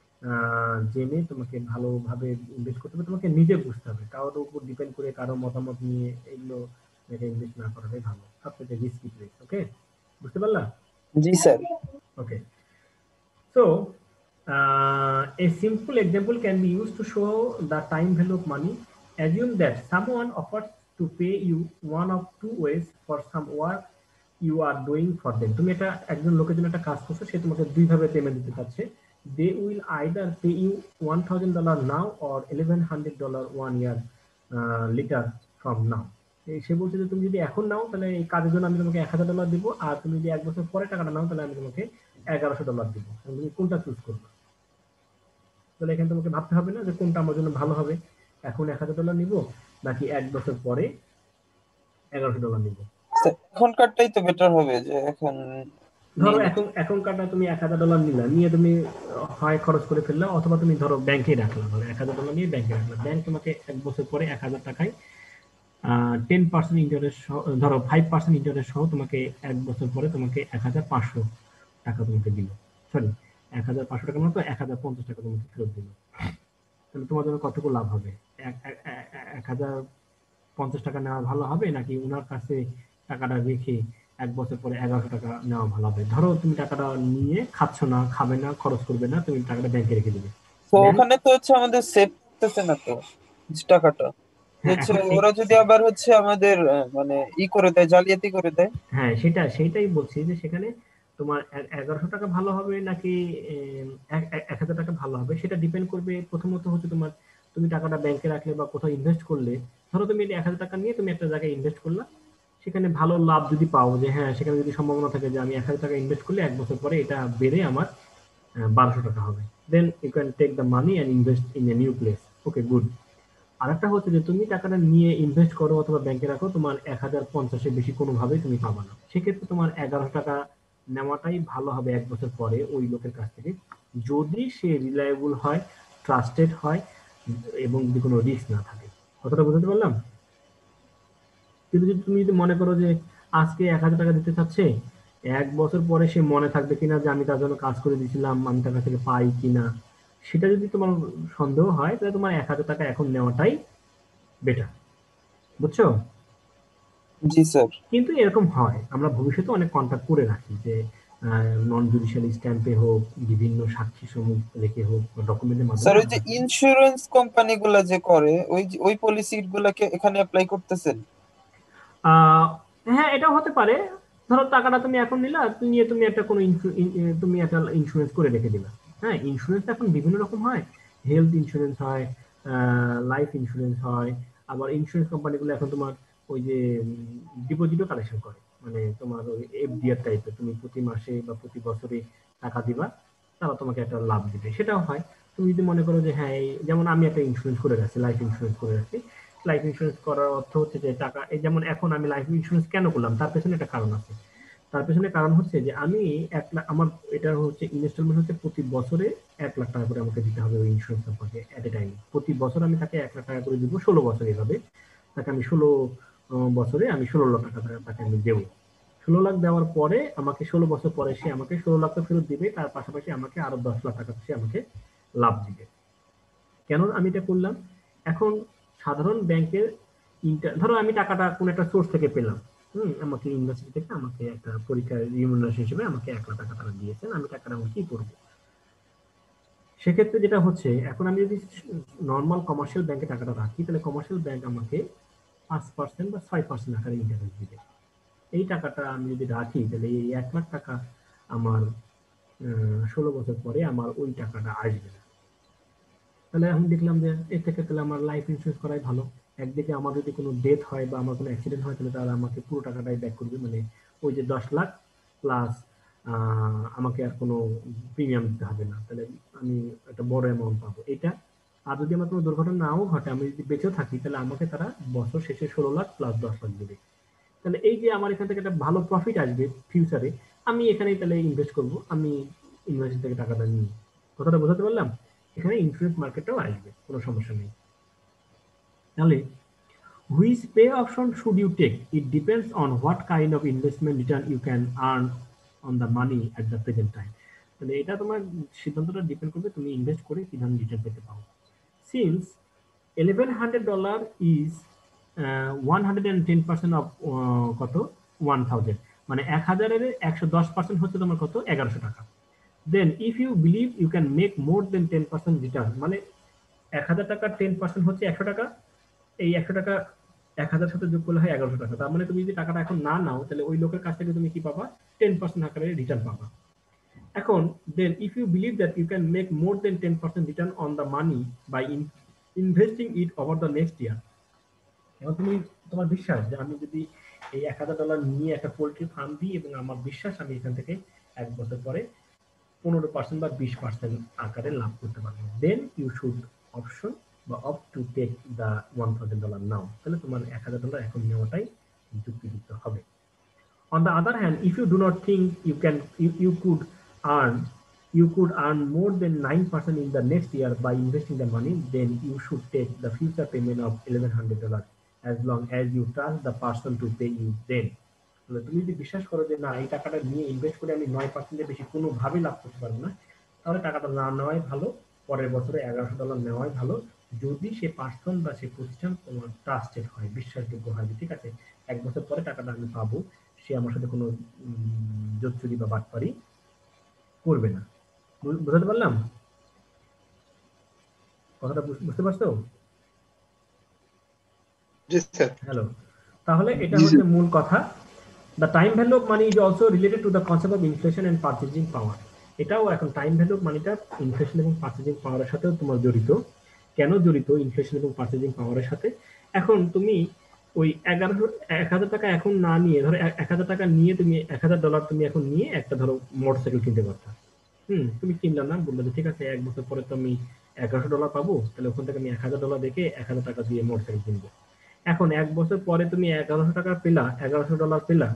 জেনে তোমাকে ভালোভাবে ইনভেস্ট করতে হবে, তোমাকে নিজে বুঝতে হবে, কারোর উপর ডিপেন্ড করে কারো মতামত নিয়ে এগুলো ইনভেস্ট না করাটাই ভালো, সবথেকে রিস্কি প্লেস। ওকে, বুঝতে পারলা? জি sir. Okay, so a simple example can be used to show the time value of money. Assume that someone offers to pay you one of two ways for some work you are doing for them. তুমি এটা একজন লোকের জন্য একটা কাজ করছো, সে তোমাকে দুই ভাবে পেমেন্ট দিতে চাচ্ছে। They will either pay you $1,000 now or $1,100 1 year later from now. সে বলছে যে তুমি যদি এখন নাও তাহলে এই কাজের জন্য আমি তোমাকে $1,000 দিব, আর তুমি যদি 1 বছর পরে টাকাটা নাও তাহলে আমি তোমাকে $1,100 দিব। তুমি কোনটা চুজ করবে? তাহলে এখানে তোমাকে ভাবতে হবে না যে কোনটা আমার জন্য ভালো হবে, এখন $1,000 নিব নাকি 1 বছর পরে $1,100 নিব। এখনকারটাই তো বেটার হবে, যে এখন ধরো এখনকারটা তুমি $1,000 নিলা, নিয়ে তুমি হয় খরচ করে ফেললা অথবা তুমি ধরো ব্যাংকে রাখলা, ধরো $1,000 নিয়ে ব্যাংকে রাখলা, ব্যাংক তোমাকে 1 বছর পরে 1,000 টাকায় 10% ইন্টারেস্ট, ধরো 5% ইন্টারেস্ট সহ তোমাকে 1 বছর পরে তোমাকে 1,500 টাকা তোমাকে দিল, সরি 1,500 টাকা মতো 1,050 টাকা তোমাকে ফেরত দিল। তাহলে তোমার জন্য কতটুকু লাভ হবে? 1,050 টাকা নেওয়া ভালো হবে নাকি ওনার কাছে টাকাটা রেখে 1 বছর পরে 1,100 টাকা নেওয়া ভালো হবে? ধরো তুমি টাকাটা নিয়ে খাচ্ছ না, খাবে না, খরচ করবে না, তুমি টাকাটা ব্যাংকে রেখে দিবে। তো ওখানে তো হচ্ছে আমাদের সেভ করতেছে না তো টাকাটা, হচ্ছে ওরা যদি আবার হচ্ছে আমাদের মানে করে দেয়, জালিয়াতি করে দেয়। হ্যাঁ, সেটাই বলছি যে সেখানে তোমার 1,100 টাকা ভালো হবে নাকি 1,000 টাকা ভালো হবে, সেটা ডিপেন্ড করবে প্রথমত হচ্ছে তোমার, তুমি টাকাটা ব্যাংকে রাখলে বা কোথাও ইনভেস্ট করলে। ধরো তুমি 1,000 টাকা নিয়ে তুমি একটা জায়গায় ইনভেস্ট করলা, সেখানে ভালো লাভ যদি পাও, যে হ্যাঁ সেখানে যদি সম্ভাবনা থাকে যে আমি 1,000 টাকা ইনভেস্ট করলে 1 বছর পরে এটা বেড়ে আমার 1,200 টাকা হবে, then you can take the money and invest in a new place. Okay, good. আরেকটা হচ্ছে যে তুমি টাকাটা নিয়ে ইনভেস্ট করো অথবা ব্যাংকে রাখো, তোমার 1,050-এর বেশি কোনোভাবেই তুমি পাবা না, সেক্ষেত্রে তোমার 1,100 টাকা নেওয়াটাই ভালো হবে 1 বছর পরে ওই লোকের কাছ থেকে, যদি সে রিলায়েবল হয়, ট্রাস্টেড হয় এবং যদি কোনো রিস্ক না থাকে। কথাটা বুঝতে পারলাম? কিন্তু যদি তুমি যদি মনে করো যে আজকে 1,000 টাকা দিতে চাচ্ছে, 1 বছর পরে সে মনে থাকবে কিনা যে আমি তার জন্য কাজ করে দিয়েছিলাম, আমি তার কাছ থেকে পাই কিনা, সেটা যদি তোমার সন্দেহ হয় তাহলে তোমার 1,000 টাকা এখন নেওয়াটাই বেটার। বুঝছো? জি স্যার। কিন্তু এরকম হয়, আমরা ভবিষ্যতে অনেক কন্ট্যাক্ট করে রাখি যে নন জুডিশিয়াল স্ট্যাম্পে হোক, বিভিন্ন সাক্ষী সমূহ রেখে হোক, ডকুমেন্টের স্যার মাধ্যমে ওই যে আমরা। ইন্স্যুরেন্স কোম্পানি গুলা যে করে ওই পলিসি গুলাকে এখানে অ্যাপ্লাই করতেছেন? আহ, হ্যাঁ, এটাও হতে পারে। ধরো টাকাটা তুমি এখন নিলা, নিয়ে তুমি একটা কোনো তুমি একটা ইন্স্যুরেন্স করে রেখে দিলা। হ্যাঁ, ইন্স্যুরেন্স এখন বিভিন্ন রকম হয়, হেলথ ইন্স্যুরেন্স হয়, লাইফ ইন্স্যুরেন্স হয়, আবার ইন্স্যুরেন্স কোম্পানিগুলো এখন তোমার ওই যে ডিপোজিটও কালেকশন করে, মানে তোমার ওই এফডিআর টাইপের, তুমি প্রতি মাসে বা প্রতি বছরে টাকা দিবা, তারা তোমাকে একটা লাভ দিবে, সেটাও হয়। তুমি যদি মনে করো যে হ্যাঁ, যেমন আমি একটা ইন্স্যুরেন্স করে রাখছি, লাইফ ইন্স্যুরেন্স করে রাখছি। লাইফ ইন্স্যুরেন্স করার অর্থ হচ্ছে যে টাকা, এই যেমন এখন আমি লাইফ ইন্স্যুরেন্স কেন করলাম, তার পেছনে একটা কারণ আছে। তার পেছনে কারণ হচ্ছে যে আমি 1 লাখ, আমার এটা হচ্ছে ইনস্টলমেন্ট হচ্ছে প্রতি বছরে 1 লাখ টাকা করে আমাকে দিতে হবে ওই ইন্স্যুরেন্স কোম্পানিকে এট এ টাইম। প্রতি বছর আমি তাকে 1 লাখ টাকা করে দিব, 16 বছর এভাবে তাকে আমি 16 বছরে আমি 16 লাখ টাকা তাকে আমি দেবো। 16 লাখ দেওয়ার পরে আমাকে 16 বছর পরে সে আমাকে 16 লাখ তো ফেরত দিবে, তার পাশাপাশি আমাকে আরো 10 লাখ টাকা সে আমাকে লাভ দিবে। কেন আমি এটা করলাম? এখন সাধারণ ব্যাংকের ধরো আমি টাকাটা কোন একটা সোর্স থেকে পেলাম, আমাকে ইউনিভার্সিটি থেকে আমাকে একটা পরীক্ষার রিমুনারেশন হিসেবে আমাকে 1 লাখ টাকা তারা দিয়েছেন, আমি টাকাটা আমি কি করবো? সেক্ষেত্রে যেটা হচ্ছে, এখন আমি যদি নর্মাল কমার্শিয়াল ব্যাংকে টাকাটা রাখি, তাহলে কমার্শিয়াল ব্যাংক আমাকে 5% বা 6% আকারে ইন্টারেস্ট দিবে। এই টাকাটা আমি যদি রাখি, তাহলে এই 1 লাখ টাকা আমার 16 বছর পরে আমার ওই টাকাটা আসবে না। তাহলে আমি দেখলাম যে এর থেকে তাহলে আমার লাইফ ইন্স্যুরেন্স করাই ভালো। একদিকে আমার যদি কোনো ডেথ হয় বা আমার কোনো অ্যাক্সিডেন্ট হয়, তাহলে তারা আমাকে পুরো টাকাটাই ব্যাক করবে, মানে ওই যে 10 লাখ প্লাস আমাকে আর কোনো প্রিমিয়াম দিতে হবে না, তাহলে আমি একটা বড় অ্যামাউন্ট পাবো এটা। আর যদি আমার কোনো দুর্ঘটনা নাও ঘটে, আমি যদি বেঁচেও থাকি, তাহলে আমাকে তারা বছর শেষে 16 লাখ প্লাস 10 লাখ দেবে। তাহলে এই যে আমার এখান থেকে একটা ভালো প্রফিট আসবে ফিউচারে, আমি এখানেই তাহলে ইনভেস্ট করব, আমি ইউনিভার্সিটি থেকে টাকাটা নিয়ে। কথাটা বোঝাতে পারলাম? এখানে ইন্স্যুরেন্স মার্কেটটাও আসবে, কোনো সমস্যা নেই। তাহলে which pay option should you take? It depends on what kind of investment return you can earn on the money at the present time. তাহলে এটা তোমার সিদ্ধান্তটা ডিপেন্ড করবে তুমি ইনভেস্ট করে কি ধরনের রিটার্ন পেতে পারো। সিন্স $1,100 is 110% অফ কত 1,000, মানে 1,000-এর 110% হচ্ছে তোমার কত 1100 টাকা। Then if you believe you can make more than 10% return, মানে 1,000 টাকার 10% হচ্ছে 100 টাকা, এই 100 টাকা 1,000 সাথে যোগ করলে হয় 1100 টাকা। তার মানে তুমি যদি টাকাটা এখন না নাও, তাহলে ওই লোকের কাছ থেকে তুমি কি পাবা? 10% আকারে রিটার্ন পাবা। এখন then if you believe that you can make more than 10% return on the money by investing it over the next year. এখন তুমি, তোমার বিশ্বাস যে আমি যদি এই $1,000 নিয়ে একটা পোল্ট্রি ফার্ম দিই, এবং আমার বিশ্বাস আমি এখান থেকে 1 বছর পরে 15% বা 20% আকারে লাভ করতে পারবো, দেন ইউ শুড অপশন বা অপ টু টেক দ্য $1,000 নাও। তাহলে তোমার $1,000 এখন নেওয়াটাই যুক্তিযুক্ত হবে। On the other hand, if you do not think you could earn more than 9% in the next year by investing the money, then you should take the future payment of $1,100 as long as you trust the person to pay you then. তুমি যদি বিশ্বাস করো যে না, এই টাকাটা নিয়ে invest করে আমি 9% বেশি কোনোভাবেই লাভ করতে পারবো না, তাহলে টাকাটা না নেওয়াই ভালো, পরের বছরে $1,100 নেওয়াই ভালো, যদি সে পার্সন বা সে প্রতিষ্ঠান তোমার ট্রাস্টেড হয়, বিশ্বাসযোগ্য হয়, ঠিক আছে 1 বছর পরে টাকাটা আমি পাবো, সে আমার সাথে কোনো জোচ্চুরি বা বাটপারি করবে না। বুঝতে পারলাম কথাটা? বুঝতে পারছো? জি স্যার। হ্যালো, তাহলে এটা জি হচ্ছে স্যার। মূল কথা। The time value of money is also related to the concept of inflation and purchasing power. এটাও এখন টাইম ভ্যালু অফ মানিটা ইনফ্লেশন এবং পারচেজিং পাওয়ারের সাথেও তোমার জড়িত। কেন জড়িত ইনফ্লেশন এবং পারচেজিং পাওয়ারের সাথে? এখন তুমি ওই 1,000 টাকা এখন না নিয়ে, ধরো 1,000 টাকা নিয়ে তুমি $1,000 তুমি এখন নিয়ে একটা ধরো মোটরসাইকেল কিনতে পারতা। তুমি কিনলা না, বললে যে ঠিক আছে 1 বছর পরে তো আমি $1,100 পাবো, তাহলে ওখান থেকে আমি $1,000 দেখে 1,000 টাকা দিয়ে মোটরসাইকেল কিনবো। এখন 1 বছর পরে তুমি $1,100 পেলা, $1,100 পেলা,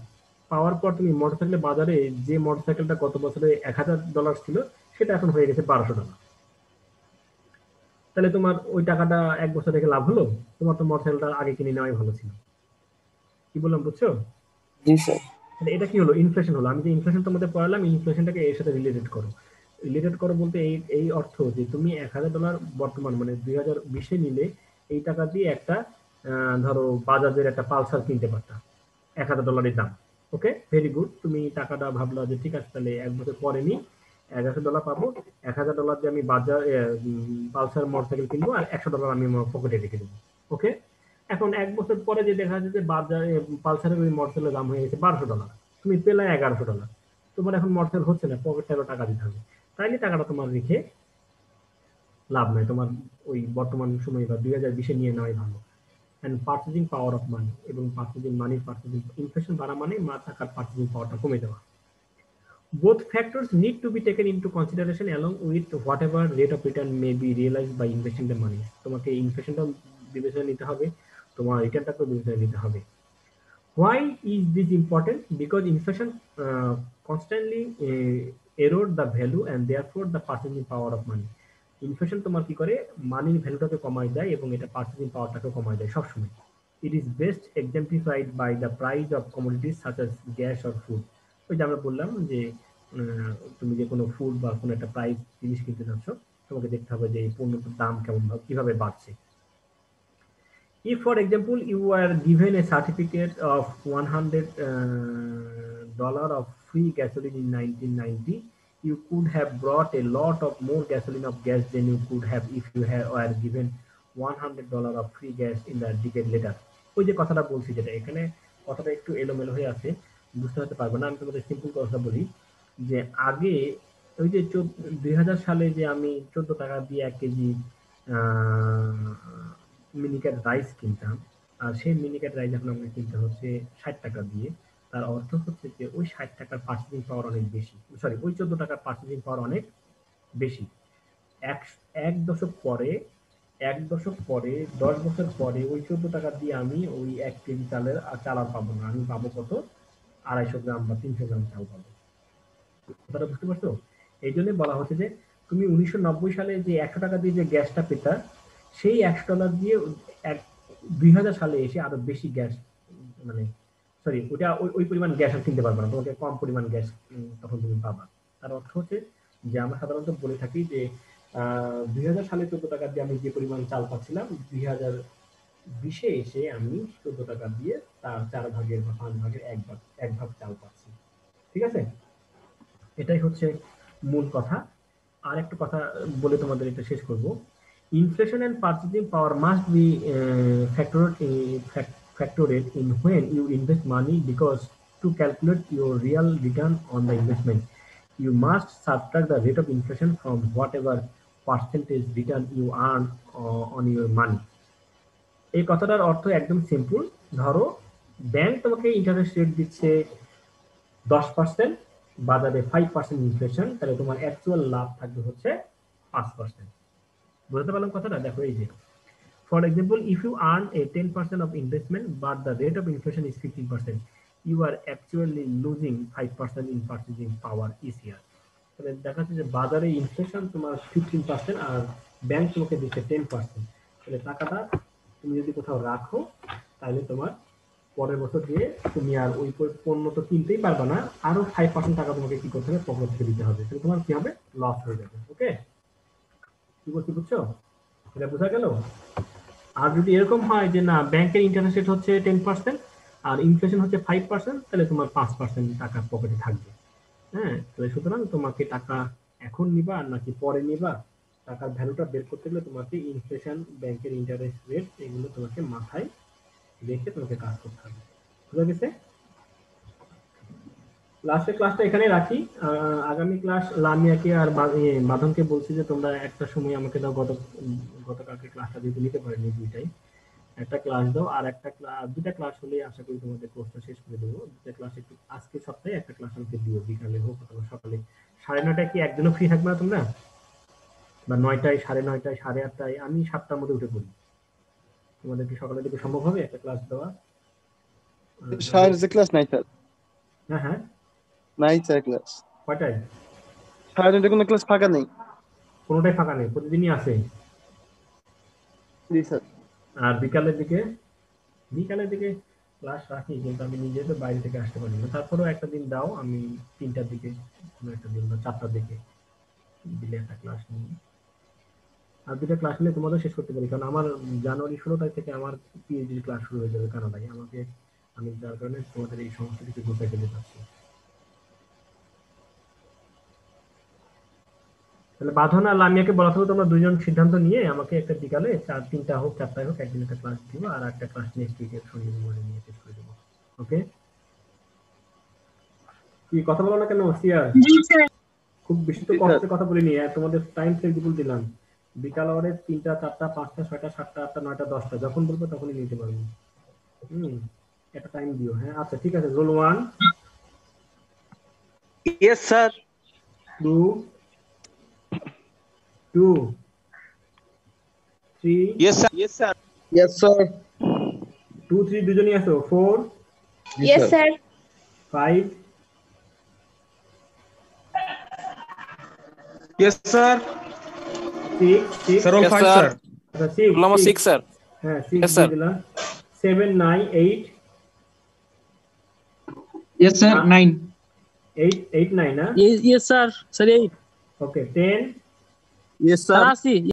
পাওয়ার পর তুমি মোটরসাইকেলের বাজারে যে মোটরসাইকেলটা গত বছরে $1000 ছিল সেটা এখন হয়ে গেছে $1200। তাহলে তোমার ওই টাকাটা 1 বছর রেখে লাভ হলো? তোমার তো মোটরসাইকেলটা আগে কিনে নেওয়াই ভালো ছিল। কি বললাম বুঝছো? জি স্যার। তাহলে এটা কি হলো? ইনফ্লেশন হলো। আমি যে ইনফ্লেশন তোমাদের পড়ালাম, ইনফ্লেশনটাকে এর সাথে রিলেটেড করো। রিলেটেড করো বলতে এই এই অর্থ যে তুমি $1000 বর্তমান মানে 2020-এ নিলে এই টাকা দিয়ে একটা ধরো বাজাজের একটা পালসার কিনতে পারতা $1000 দাম। Okay, very good. তুমি টাকাটা ভাবলা যে ঠিক আছে তাহলে 1 বছর পরে নি $1100 পাবো, $1000 দিয়ে আমি বাজার পালসার মোটরসাইকেল কিনবো আর $100 আমি আমার পকেটে রেখে দেবো। ওকে, এখন 1 বছর পরে যে দেখা যাচ্ছে যে বাজারে পালসারের ওই মোটরসাইকেলের দাম হয়ে গেছে $1200, তুমি পেলে $1100, তোমার এখন মোটরসাইকেল হচ্ছে না, পকেটে টাকা দিতে হবে। তাইলে টাকাটা তোমার রেখে লাভ নাই, তোমার ওই বর্তমান সময় বা 2020-এ নিয়ে নেওয়াই ভালো। And purchasing power of money, এবং পার্চেজিং মানি পার্চেজিং ইনফ্লেশন বাড়া মানে টাকার পার্চেজিং পাওয়ারটা কমে যাওয়া। Both factors need to be taken into consideration along with whatever rate of return may be realized by investing the money. তোমাকে ইনফ্লেশনটা বিবেচনায় নিতে হবে, তোমার রিটার্নটাকেও বিবেচনায় নিতে হবে। Why is this important? Because inflation constantly erode the value and therefore the purchasing power of money. Inflation তোমার কি করে? মানির ভ্যালুটাকে কমায় দেয় এবং এটা পার্চেসিং পাওয়ারটাকে কমায় দেয় সবসময়। It is best exemplified by the price of commodities such as gas or food. ওই যে আমরা বললাম যে তুমি যে কোনো ফুড বা কোনো একটা প্রাইস জিনিস কিনতে যাচ্ছ, তোমাকে দেখতে হবে যে এই পণ্যটার দাম কেমন কিভাবে বাড়ছে। If, for example, you were given a certificate of $100 of free gasoline in 1990, you could have brought a lot of more gasoline of gas than you could have if you were given $100 of free gas in the decade later. ওই যে কথাটা বলছি, যেটা এখানে কথাটা একটু এলোমেলো হয়ে আছে, বুঝতে হতে পারবে না। আমি তোমাদের সিম্পল কথা বলি যে আগে ওই যে 2000 সালে যে আমি 14 টাকা দিয়ে 1 কেজি মিনিকেট রাইস কিনতাম, আর সেই মিনিকেট রাইস এখন আমাকে কিনতে হচ্ছে 60 টাকা দিয়ে। তার অর্থ হচ্ছে যে ওই 60 টাকার পার্চেসিং পাওয়ার অনেক বেশি, সরি ওই 14 টাকার পার্চেসিং পাওয়ার অনেক বেশি। এক দশক পরে 10 বছর পরে ওই 14 টাকা দিয়ে আমি ওই 1 কেজি চালের চাল আর পাবো না, আমি পাবো কত? 250 গ্রাম বা 300 গ্রাম চাল পাবো। কথাটা বুঝতে পারছো? এই জন্য বলা হচ্ছে যে তুমি 1990 সালে যে 100 টাকা দিয়ে যে গ্যাসটা পেতা, সেই $100 দিয়ে 2000 সালে এসে আরো বেশি গ্যাস, মানে সরি ওটা ওই পরিমাণ গ্যাস আর কিনতে পারবে না, তোমাকে কম পরিমাণ গ্যাস তখন তুমি পাবা। তার অর্থ হচ্ছে যে আমরা সাধারণত বলে থাকি যে 2000 সালে 14 টাকা দিয়ে আমি যে পরিমাণ চাল পাচ্ছিলাম, 2020-এ এসে আমি 14 টাকা দিয়ে তার 4 ভাগের বা 5 ভাগের 1 ভাগ চাল পাচ্ছি। ঠিক আছে, এটাই হচ্ছে মূল কথা। আর একটা কথা বলে তোমাদের এটা শেষ করব। Inflation and purchasing power must be factored in when you invest money, because to calculate your real return on the investment, you must subtract the rate of inflation from whatever percentage return you earn on your money. এই কথাটার অর্থ একদম simple. ধরো bank তোমাকে interest rate দিচ্ছে 10%, বাজারে 5% inflation, তাহলে তোমার অ্যাকচুয়াল লাভ থাকবে হচ্ছে 5%। বুঝতে পারলাম কথাটা? দেখো এই যে for example, if you earn a 10% of investment but the rate of inflation is 15%, you are actually losing 5% in purchasing power each year. তাহলে দেখা যাচ্ছে যে বাজারে ইনফ্লেশন তোমার 15% আর ব্যাংক তোমাকে দিচ্ছে 10%। তাহলে টাকাটা তুমি যদি কোথাও রাখো তাহলে তোমার পরের বছর দিয়ে তুমি আর ওই পণ্য তো কিনতেই পারবে না, আরো 5% টাকা তোমাকে কি করতে হবে? পকেট থেকে দিতে হবে। তাহলে তোমার কি হবে? লস হয়ে যাবে। ওকে, কি বলছি বুঝছো? এটা বোঝা গেল? আর যদি এরকম হয় যে না, ব্যাংকের ইন্টারেস্ট রেট হচ্ছে 10% আর ইনফ্লেশন হচ্ছে 5%, তাহলে তোমার 5% টাকা পকেটে থাকবে। হ্যাঁ, তাহলে সুতরাং তোমাকে টাকা এখন নিবা নাকি পরে নিবা, টাকার ভ্যালুটা বের করতে গেলে তোমাকে ইনফ্লেশন, ব্যাংকের ইন্টারেস্ট রেট, এগুলো তোমাকে মাথায় রেখে তোমাকে কাজ করতে হবে। বুঝা গেছে? লাস্টের ক্লাসটা এখানে রাখি। আগামী ক্লাস লামিয়াকে আর বাঁধনকে বলছি যে তোমরা একটা সময় আমাকে দাও, গতকালকে ক্লাসটা যেহেতু নিতে পারিনি দুইটাই, একটা ক্লাস দাও। আর দুটা ক্লাস হলে আশা করি তোমাদের কোর্সটা শেষ করে দেবো। দুটা ক্লাস একটু আজকে সপ্তাহে একটা ক্লাস আমাকে দিও, বিকালে হোক অথবা সকালে। 9:30 কি একদিনও ফ্রি থাকবে না তোমরা? বা 9টায়, 9:30, 8:30? আমি 7টার মধ্যে উঠে পড়ি। তোমাদের কি সকালের দিকে সম্ভব হবে একটা ক্লাস দেওয়া? স্যার যে ক্লাস নাই স্যার। হ্যাঁ হ্যাঁ, নাই স্যার ক্লাস। কয়টায়? সাড়ে 9টায় কোনো ক্লাস ফাঁকা নেই। কোনোটাই ফাঁকা নেই, প্রতিদিনই আছে। জি স্যার। আর বিকালের দিকে ক্লাস রাখি, কিন্তু আমি নিজে তো বাইরে থেকে আসতে পারি না। তারপরেও একটা দিন দাও, আমি 3টার দিকে কোনো একটা দিন বা 4টার দিকে দিলে একটা ক্লাস নিই। আর 2টা ক্লাস নিলে তোমাদের শেষ করতে পারি, কারণ আমার জানুয়ারি 16 তারিখ থেকে আমার পিএইচডি ক্লাস শুরু হয়ে যাবে কানাডায়। আমি যার কারণে তোমাদের এই সমস্ত কিছু গুছাইতে দিতে পারছি। তাহলে বাঁধন আর লামিয়াকে বলা থাকবে, তোমরা দুজন সিদ্ধান্ত নিয়ে আমাকে একটা বিকালে 3টা হোক 4টায় হোক একদিন একটা ক্লাস দিবা, আর একটা ক্লাস নেক্সট উইকের শনিবার মর্নিং নিয়ে শেষ করে দেবো। ওকে, কি কথা বলো না কেন সিয়ার? খুব বেশি তো কষ্টের কথা বলিনি, তোমাদের টাইম ফ্লেক্সিবল দিলাম। বিকাল আওয়ারে 3টা 4টা 5টা 6টা 7টা 8টা 9টা 10টা যখন বলবো তখনই নিতে পারবো। একটা টাইম দিও। হ্যাঁ আচ্ছা ঠিক আছে। Roll 1 Yes, sir. 2 2 3 yes sir. Yes sir. Yes sir. 2 3 দুজনই আছো। 4 Yes, sir. 5 yes sir. 6 6 sir all 5 sir. আচ্ছা 6 Diploma 6 sir. হ্যাঁ 6 Yes, sir. দিলাম। 7 9 8 Yes, sir. 9. 8 9 না? Yes, sir. Sir, 8. ওকে 10 Yes, sir.